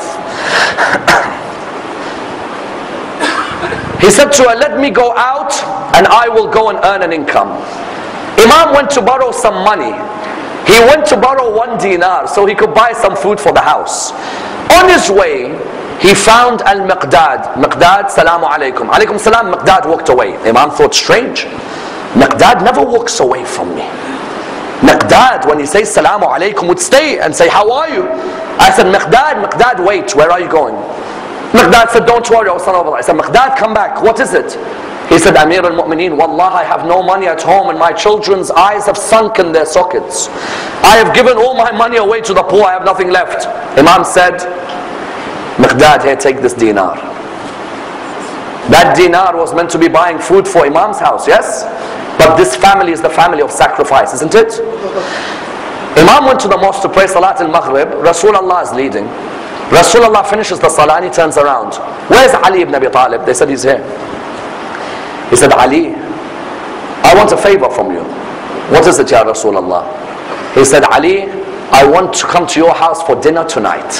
He said to her, let me go out and I will go and earn an income. Imam went to borrow some money. He went to borrow one dinar so he could buy some food for the house. On his way, he found Al-Miqdad. Miqdad, salamu alaykum. Alaykum salam. Miqdad walked away. Imam thought, strange. Miqdad never walks away from me. Miqdad, when he says salamu alaykum, would stay and say, how are you? I said, Miqdad, Miqdad, wait, where are you going? Miqdad said, don't worry, O son of Allah. I said, Miqdad, come back. What is it? He said, Amir al-Mu'mineen, Wallah, I have no money at home and my children's eyes have sunk in their sockets. I have given all my money away to the poor. I have nothing left. Imam said, Miqdad, here, take this dinar. That dinar was meant to be buying food for Imam's house, yes? But this family is the family of sacrifice, isn't it? Imam went to the mosque to pray Salat al-Maghrib. Rasulullah is leading. Rasulullah finishes the salah and he turns around. Where's Ali ibn Abi Talib? They said, he's here. He said, Ali, I want a favor from you. What is it, Ya Rasulullah? He said, Ali, I want to come to your house for dinner tonight.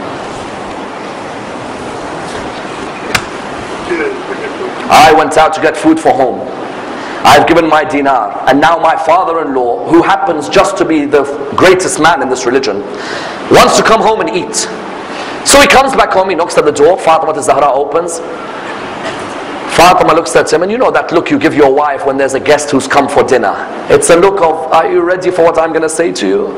I went out to get food for home. I've given my dinar, and now my father-in-law, who happens just to be the greatest man in this religion, wants to come home and eat. So he comes back home, he knocks at the door, Fatima Zahra opens. Fatima looks at him, and you know that look you give your wife when there's a guest who's come for dinner. It's a look of, are you ready for what I'm going to say to you?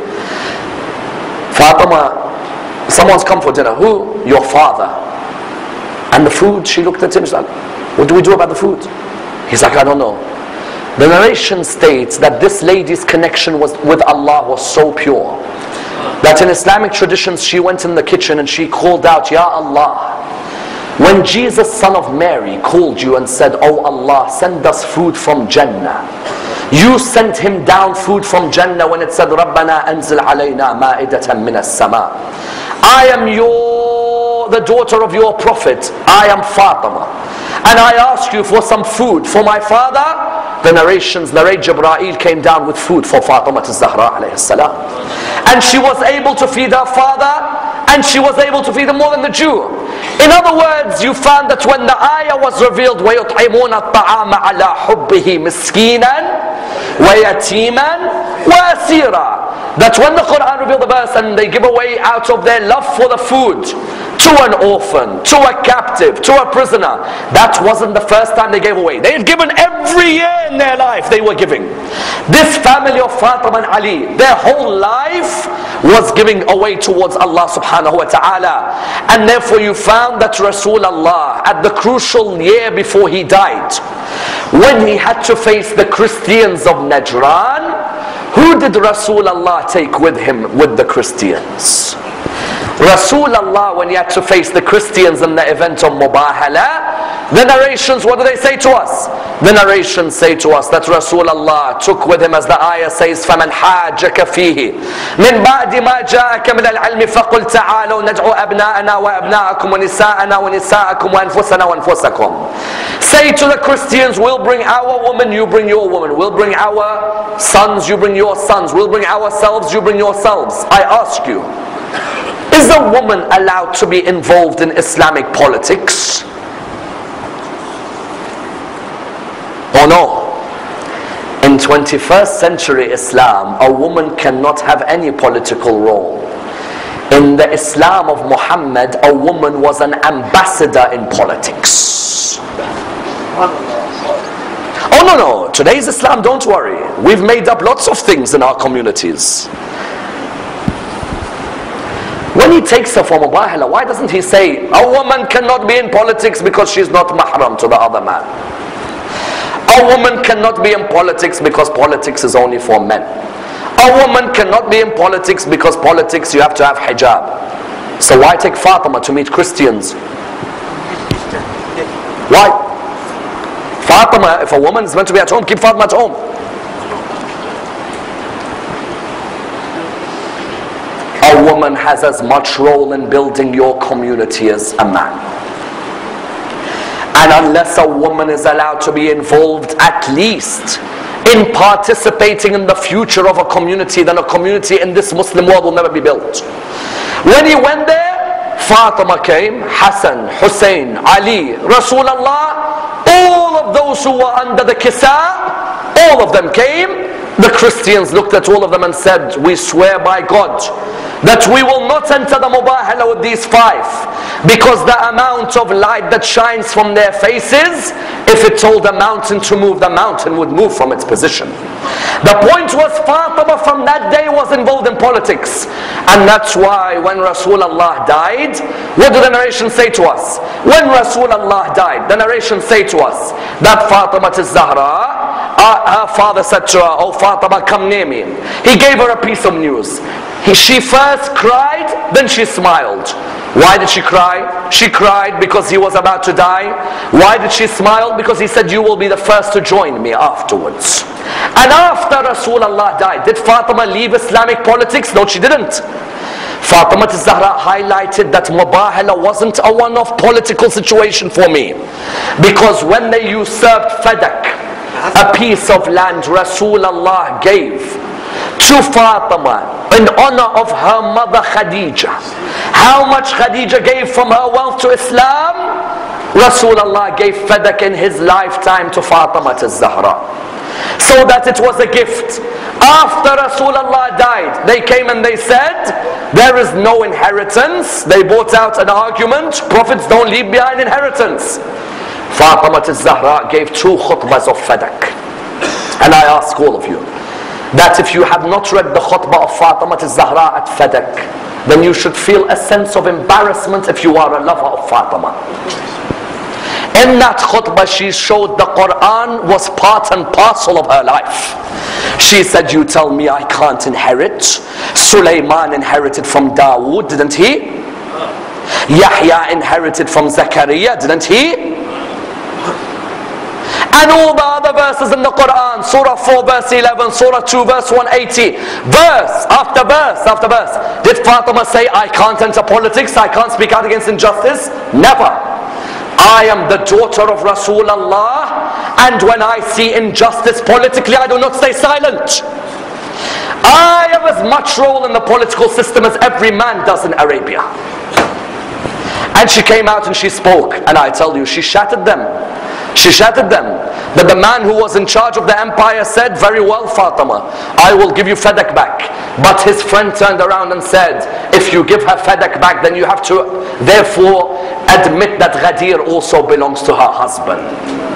Fatima, someone's come for dinner. Who? Your father. And the food, she looked at him, she's like, what do we do about the food? He's like, I don't know. The narration states that this lady's connection was, with Allah was so pure that in Islamic traditions she went in the kitchen and she called out, Ya Allah, when Jesus son of Mary called you and said, Oh Allah, send us food from Jannah, you sent him down food from Jannah when it said, Rabbana anzil alayna ma'idatan min as-sama. I am your, the daughter of your prophet, I am Fatima, and I ask you for some food for my father. The narrations narrate Jibreel came down with food for Fatima Zahra alayhi salam. And she was able to feed her father, and she was able to feed him more than the Jew. In other words, you found that when the ayah was revealed, وَيُطْعِمُونَ الطَّعَامَ عَلَى حُبِّهِ مِسْكِينًا وَيَتِيمًا وَأَسِيرًا, that when the Quran revealed the verse and they give away out of their love for the food to an orphan, to a captive, to a prisoner, that wasn't the first time they gave away. They had given every year in their life, they were giving. This family of Fatima and Ali, their whole life was giving away towards Allah subhanahu wa ta'ala. And therefore you found that Rasulullah, at the crucial year before he died, when he had to face the Christians of Najran, who did Rasulullah take with him with the Christians? Rasulullah, when he had to face the Christians in the event of Mubahala, the narrations, what do they say to us? The narrations say to us that Rasulullah took with him, as the ayah says, فَمَنْ حَاجَكَ فِيهِ مِنْ بَعْدِ مَا جَاءَكَ مِنَ الْعِلْمِ فَقُلْ تَعَالَوْا نَدْعُوا أَبْنَاءَنَا وَأَبْنَاءَكُمْ وَنِسَاءَنَا وَنِسَاءَكُمْ وَأَنفُسَنَا وَأَنفُسَكُمْ. Say to the Christians, we'll bring our woman, you bring your woman. We'll bring our sons, you bring your sons. We'll bring ourselves, you bring yourselves. I ask you, is a woman allowed to be involved in Islamic politics? Or no? In twenty-first century Islam, a woman cannot have any political role. In the Islam of Muhammad, a woman was an ambassador in politics. Oh no, no, today's Islam, don't worry. We've made up lots of things in our communities. When he takes her for mubahala, why doesn't he say, a woman cannot be in politics because she's not mahram to the other man? A woman cannot be in politics because politics is only for men. A woman cannot be in politics because politics you have to have hijab. So why take Fatima to meet Christians? Why? Fatima, if a woman is meant to be at home, keep Fatima at home. A woman has as much role in building your community as a man. And unless a woman is allowed to be involved at least in participating in the future of a community, then a community in this Muslim world will never be built. When he went there, Fatima came, Hassan, Hussein, Ali, Rasulullah, all of those who were under the kisa, all of them came. The Christians looked at all of them and said, we swear by God that we will not enter the mubahala with these five, because the amount of light that shines from their faces, if it told the mountain to move, the mountain would move from its position. The point was, Fatima from that day was involved in politics. And that's why when Rasulullah died, what did the narration say to us? When Rasulullah died, the narration say to us that Fatima Zahra, Uh, her father said to her, oh Fatima, come near me. He gave her a piece of news. He, she first cried, then she smiled. Why did she cry? She cried because he was about to die. Why did she smile? Because he said, you will be the first to join me afterwards. And after Rasulullah died, did Fatima leave Islamic politics? No, she didn't. Fatima Zahra highlighted that mubahala wasn't a one-off political situation for me. Because when they usurped Fadak, a piece of land Rasulullah gave to Fatima in honor of her mother Khadija. How much Khadija gave from her wealth to Islam? Rasulullah gave Fadak in his lifetime to Fatima Zahra. So that it was a gift. After Rasulullah died, they came and they said, there is no inheritance. They brought out an argument, prophets don't leave behind inheritance. Fatima Zahra gave two khutbahs of Fadak. And I ask all of you, that if you have not read the khutbah of Fatima Zahra at Fadak, then you should feel a sense of embarrassment if you are a lover of Fatima. In that khutbah she showed the Quran was part and parcel of her life. She said, you tell me I can't inherit. Sulaiman inherited from Dawood, didn't he? Yahya inherited from Zakaria, didn't he? And all the other verses in the Quran, Surah four verse eleven, Surah two verse one eighty, verse after verse after verse. Did Fatima say, I can't enter politics, I can't speak out against injustice? Never. I am the daughter of Rasulullah, and when I see injustice politically, I do not stay silent. I have as much role in the political system as every man does in Arabia. And she came out and she spoke, and I tell you, she shattered them. She shattered them. That the man who was in charge of the empire said, very well Fatima, I will give you Fadak back. But his friend turned around and said, if you give her Fadak back, then you have to therefore admit that Ghadir also belongs to her husband.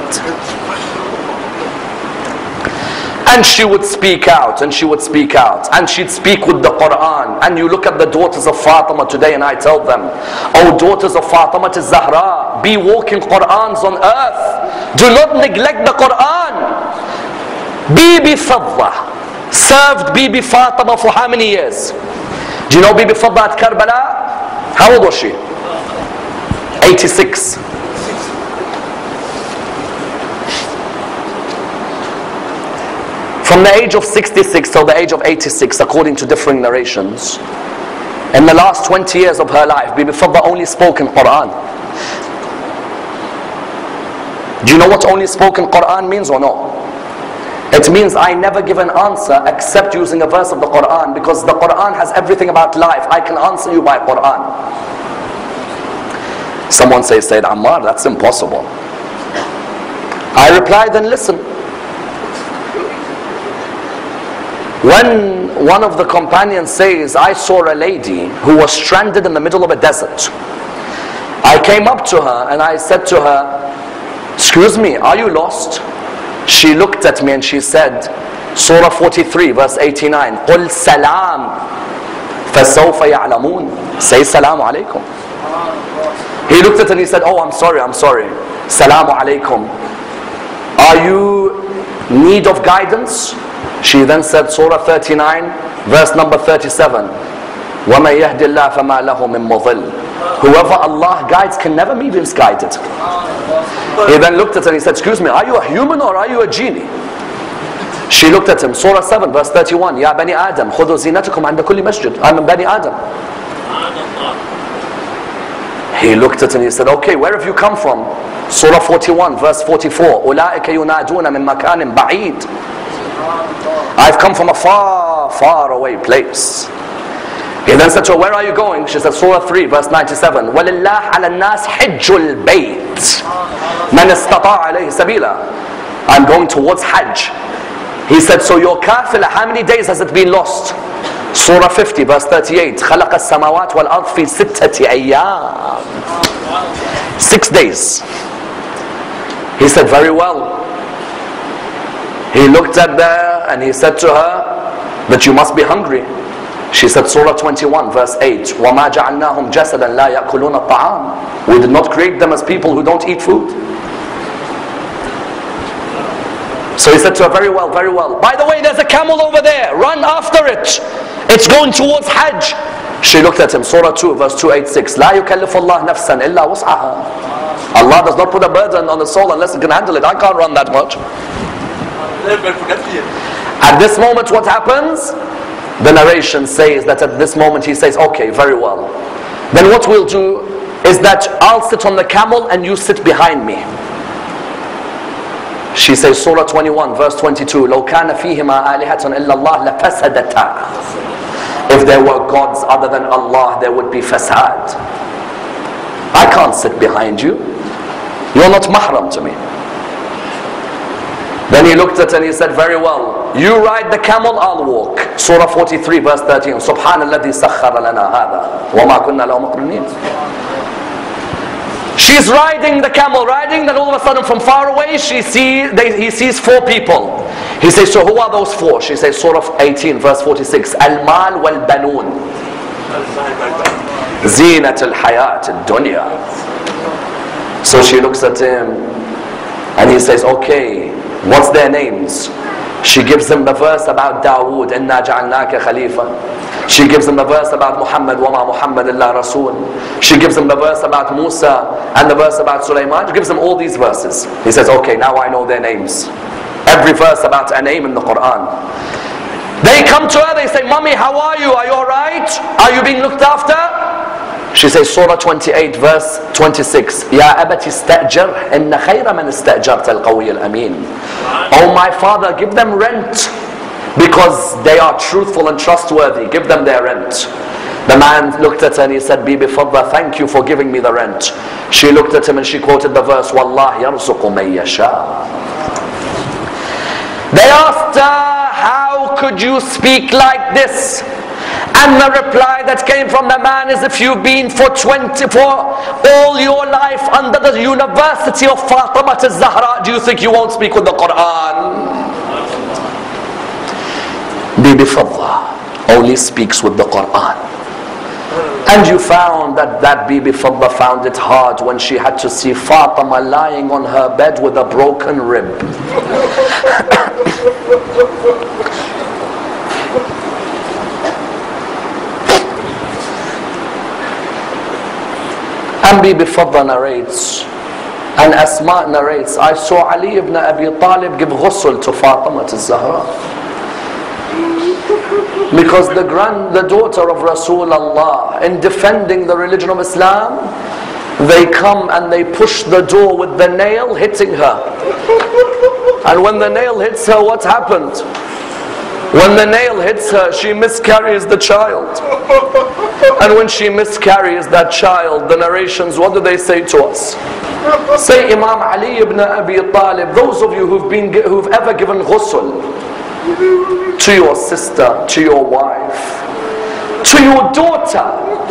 And she would speak out, and she would speak out, and she'd speak with the Quran. And you look at the daughters of Fatima today, and I tell them, oh daughters of Fatima Zahra, be walking Qurans on earth. Do not neglect the Quran. Bibi Fadla served Bibi Fatima for how many years? Do you know Bibi Fadla at Karbala? How old was she? eighty-six. From the age of sixty-six till the age of eighty-six, according to differing narrations, in the last twenty years of her life, Bibi Fadla only spoke in Quran. Do you know what only spoken Quran means or no? It means I never give an answer except using a verse of the Quran, because the Quran has everything about life. I can answer you by Quran. Someone says, Sayyid Ammar, that's impossible. I reply, then listen. When one of the companions says, I saw a lady who was stranded in the middle of a desert. I came up to her and I said to her, excuse me, are you lost? She looked at me and she said, Surah forty-three verse eighty-nine, قُلْ سَلَامٌ فَسَوْفَ يَعْلَمُونَ. Say salamu alaykum. He looked at her and he said, oh, I'm sorry, I'm sorry. Salamu alaykum. Are you in need of guidance? She then said Surah thirty-nine verse number thirty-seven, وَمَنْ يَهْدِ اللَّهِ فَمَا لَهُ مِنْ مُضِلٍّ. Whoever Allah guides can never be misguided. He then looked at her and he said, excuse me, are you a human or are you a genie? She looked at him, Surah seven verse thirty-one, يَا بَنِي آدَمْ خُذُوا زِينَتَكُمْ عَنْدَ كُلِّ مَسْجِدٍ. I'm a Bani Adam. He looked at her and he said, okay, where have you come from? Surah forty-one verse forty-four, أُولَٰئِكَ يُنَادُونَ مِن مَكَانٍ بَعِيدٍ. I've come from a far, far away place. He then said to her, where are you going? She said, Surah three verse ninety-seven, وَلِلَّهِ عَلَى النَّاسِ حِجُّ الْبَيْتِ مَنِ اسْتَطَاعَ عَلَيْهِ سَبِيلًا. I'm going towards Hajj. He said, so your kafila, how many days has it been lost? Surah fifty verse thirty-eight, خَلَقَ السَّمَوَاتِ وَالْأَرْضِ فِي سِتَّةِ أَيَّامٍ. Six days. He said, very well. He looked at her and he said to her that you must be hungry. She said, Surah twenty-one verse eight, وَمَا جَعَلْنَاهُمْ جَسَدًا لَا يَأْكُلُونَ الطَّعَامِ. We did not create them as people who don't eat food. So he said to her, very well, very well. By the way, there's a camel over there. Run after it. It's going towards Hajj. She looked at him, Surah two verse two eighty-six, لَا يُكَلِّفُ اللَّهُ نَفْسًا إِلَّا وُسْعَهَا. Allah does not put a burden on the soul unless it can handle it. I can't run that much. At this moment, what happens? The narration says that at this moment he says, okay, very well. Then what we'll do is that I'll sit on the camel and you sit behind me. She says, Surah twenty-one verse twenty-two, لَوْ كَانَ فِيهِمَا آلِهَةٌ إِلَّا اللَّهِ لَفَسَدَتَا. If there were gods other than Allah, there would be fasad. I can't sit behind you. You're not mahram to me. Then he looked at her and he said, very well, you ride the camel, I'll walk. Surah forty-three verse thirteen, سُبْحَانَ الَّذِي سَخَّرَ لَنَا هَذَا وَمَا كُنَّا لَهُ مُقْرِنِينَ. She's riding the camel, riding, then all of a sudden from far away she see, they, he sees four people. He says, so who are those four? She says, Surah eighteen verse forty-six, Al-Mal wal-Banun Zinat al-Hayat al-Dunya. So she looks at him and he says, okay, what's their names? She gives him the verse about Dawood, Inna ja'alnaka khalifa. She gives him the verse about Muhammad, Wa ma Muhammad illa Rasul. She gives him the verse about Musa and the verse about Sulaiman. She gives him all these verses. He says, okay, now I know their names. Every verse about a name in the Quran. They come to her, they say, Mommy, how are you? Are you alright? Are you being looked after? She says, Surah twenty-eight verse twenty-six, Ya abati istajir, inna khayra man istajarta al-qawi al-amin. Oh my father, give them rent because they are truthful and trustworthy. Give them their rent. The man looked at her and he said, Bibi Fadda, thank you for giving me the rent. She looked at him and she quoted the verse, Wallahi yarzuqu man yasha. They asked her, how could you speak like this? And the reply that came from the man is, if you've been for twenty, for all your life under the university of Fatima Zahra, do you think you won't speak with the Quran? Bibi Fadda only speaks with the Quran. And you found that that Bibi Fadda found it hard when she had to see Fatima lying on her bed with a broken rib. And Bibi Fadda narrates, and Asma narrates, I saw Ali ibn Abi Talib give ghusl to Fatima Zahra. Because the grand, the daughter of Rasulullah, in defending the religion of Islam, they come and they push the door with the nail, hitting her. And when the nail hits her, what happened? When the nail hits her, she miscarries the child. And when she miscarries that child, the narrations, what do they say to us? Say, Imam Ali ibn Abi Talib, those of you who've been, who've ever given ghusl to your sister, to your wife, to your daughter,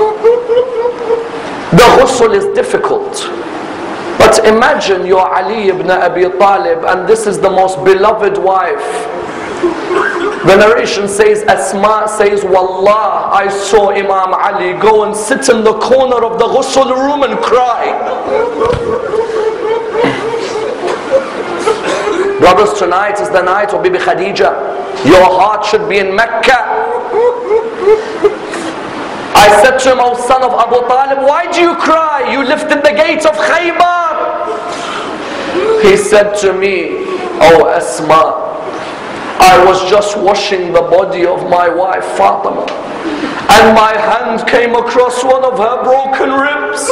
the ghusl is difficult. But imagine you're Ali ibn Abi Talib and this is the most beloved wife. The narration says, Asma says, Wallah, I saw Imam Ali go and sit in the corner of the ghusl room and cry. Brothers, tonight is the night of Bibi Khadija. Your heart should be in Mecca. I said to him, "O son of Abu Talib, why do you cry? You lifted the gates of Khaybar." He said to me, "O Asma, I was just washing the body of my wife Fatima, and my hand came across one of her broken ribs."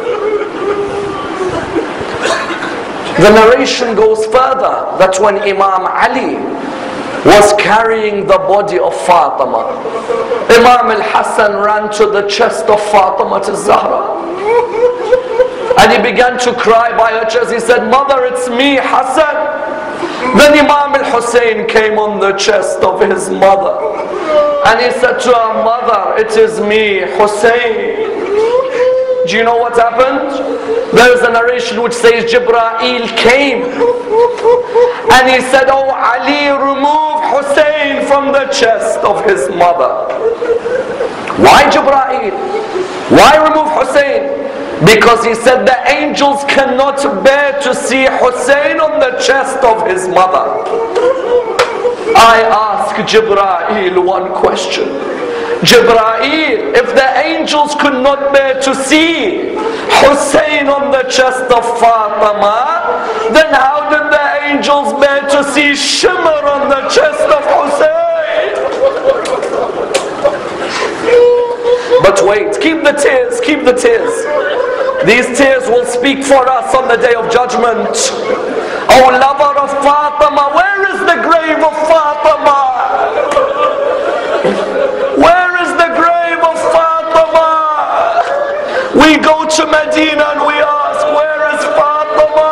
The narration goes further, that when Imam Ali was carrying the body of Fatima, Imam al-Hassan ran to the chest of Fatima Zahra, and he began to cry by her chest. He said, "Mother, it's me, Hassan." Then Imam al-Hussein came on the chest of his mother, and he said to her, "Mother, it is me, Hussein." Do you know what happened? There is a narration which says Jibreel came and he said, "Oh Ali, remove Hussein from the chest of his mother." Why Jibreel? Why remove Hussein? Because he said the angels cannot bear to see Hussein on the chest of his mother. I ask Jibreel one question. Jibreel, if the angels could not bear to see Hussein on the chest of Fatima, then how did the angels bear to see Shimmer on the chest of Hussein? But wait, keep the tears, keep the tears. These tears will speak for us on the day of judgment. Oh lover of Fatima, where is the grave of Fatima? Where is the grave of Fatima? We go to Medina and we ask, where is Fatima?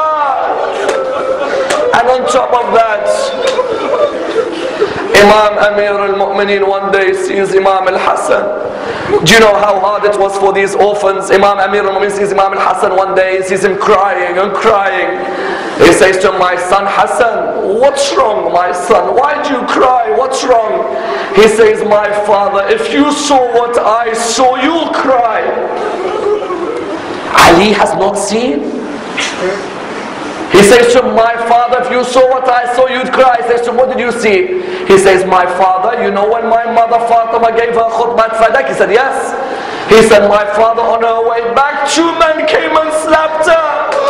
And on top of that, Imam Amir al-Mu'mineen one day sees Imam al-Hassan. Do you know how hard it was for these orphans? Imam Amir al-Mu'mineen sees Imam al-Hassan one day, sees him crying and crying. He says to him, "My son Hassan, what's wrong, my son? Why do you cry? What's wrong?" He says, "My father, if you saw what I saw, you'll cry." Ali has not seen. He says to him, "My father, if you saw what I saw, you'd cry." He says to him, "What did you see?" He says, "My father, you know when my mother Fatima gave her khutbah at Fadak?" He said, "Yes." He said, "My father, on her way back, two men came and slapped her."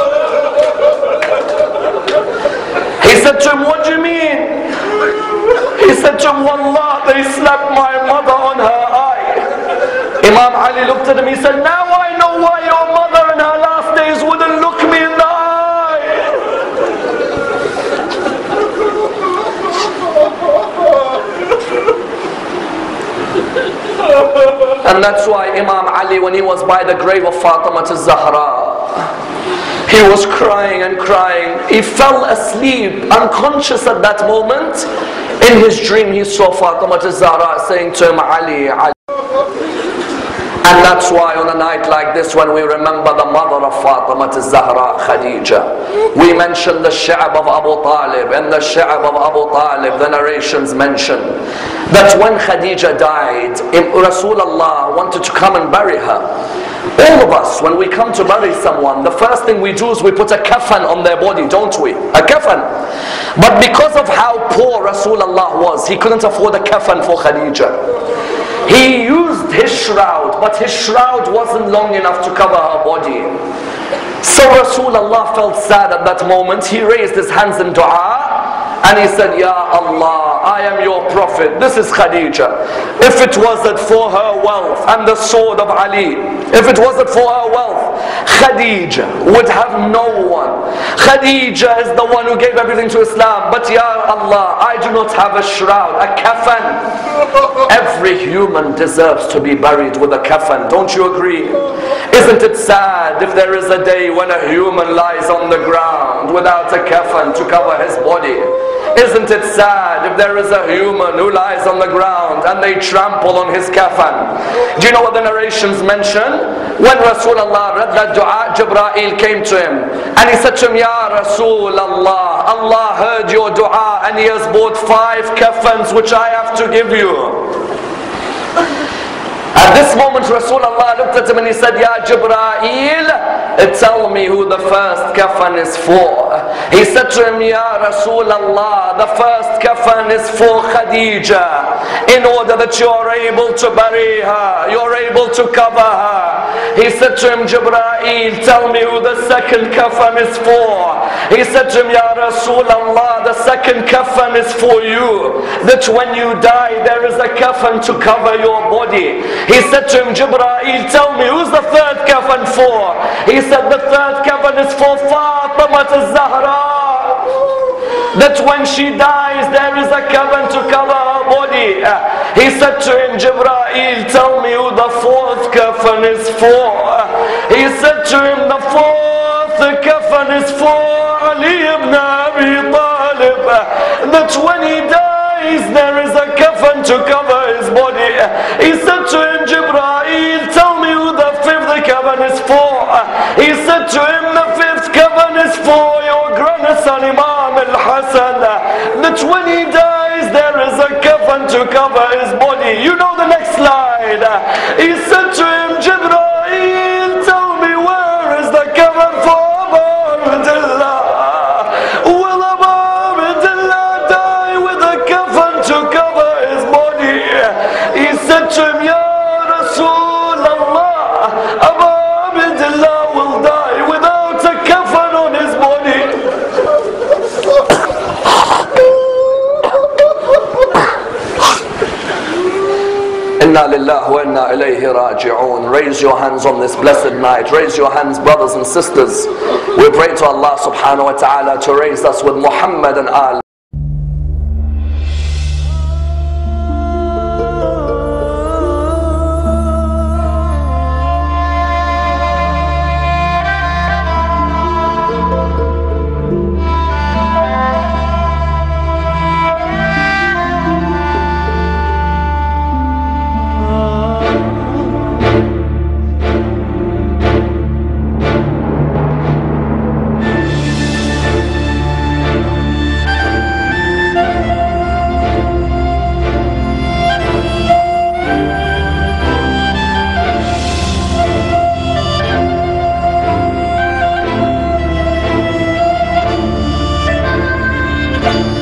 He said to him, "What do you mean?" He said to him, "Wallah, they slapped my mother on her eye." Imam Ali looked at him, he said, "Now I know why your mother in her last days wouldn't look me in the eye." And that's why Imam Ali, when he was by the grave of Fatima Zahra, he was crying and crying. He fell asleep, unconscious at that moment. In his dream he saw Fatima Zahra saying to him, "Ali, Ali." And that's why on a night like this, when we remember the mother of Fatima Zahra, Khadija, we mention the Sha'b of Abu Talib. And the Sha'b of Abu Talib, the narrations mention that when Khadija died, Rasulullah wanted to come and bury her. All of us, when we come to bury someone, the first thing we do is we put a kafan on their body, don't we? A kafan. But because of how poor Rasulullah was, he couldn't afford a kafan for Khadija. He used his shroud, but his shroud wasn't long enough to cover her body. So Rasulullah felt sad at that moment. He raised his hands in dua and he said, "Ya Allah, I am your prophet. This is Khadija. If it wasn't for her wealth and the sword of Ali, if it wasn't for her wealth, Khadija would have no one. Khadija is the one who gave everything to Islam. But Ya Allah, I do not have a shroud, a kafan." Every human deserves to be buried with a kafan. Don't you agree? Isn't it sad if there is a day when a human lies on the ground without a kafan to cover his body? Isn't it sad if there is a human who lies on the ground and they trample on his kafan? Do you know what the narrations mention? When Rasulullah read that dua, Jibreel came to him and he said to him, "Ya Rasulullah, Allah heard your dua and he has bought five kafans which I have to give you." At this moment Rasulullah looked at him and he said, "Ya Jibreel, tell me who the first kafan is for." He said to him, Ya Rasulullah, the first kafan is for Khadija, in order that you are able to bury her, you are able to cover her. He said to him, Jibreel, tell me who the second kafan is for. He said to him, Ya Rasulullah, the second kafan is for you, that when you die there is a kafan to cover your body. He said to him, Jibreel, tell me who's the third kafan for. He said the third kafan is for Fatima Zahra, that when she dies there is a kafan to cover her body. He said to him, Jibreel, tell me who the fourth kafan is for. He said to him, the fourth kafan is for Ali ibn Abi Talib, that when he dies there is a kafan to cover his body. He said to him, Jibreel, tell me who the fifth kafan is for. He said to him, the fifth kafan is for your grandson Imam al-Hasan, that when he dies there is a kafan to cover his body. You know the next slide. He said to him, Jibreel, tell me where is the kafan for Ammar Abdullah. Will Ammar Abdullah die with a kafan to cover his body? He said to him, Ya Rasulullah, Ammar Abdullah will die without a kafan on his body. Inna lillah wa inna ilayhi raji'un. Raise your hands on this blessed night. Raise your hands, brothers and sisters. We pray to Allah subhanahu wa ta'ala to raise us with Muhammad and Ahl. Thank you.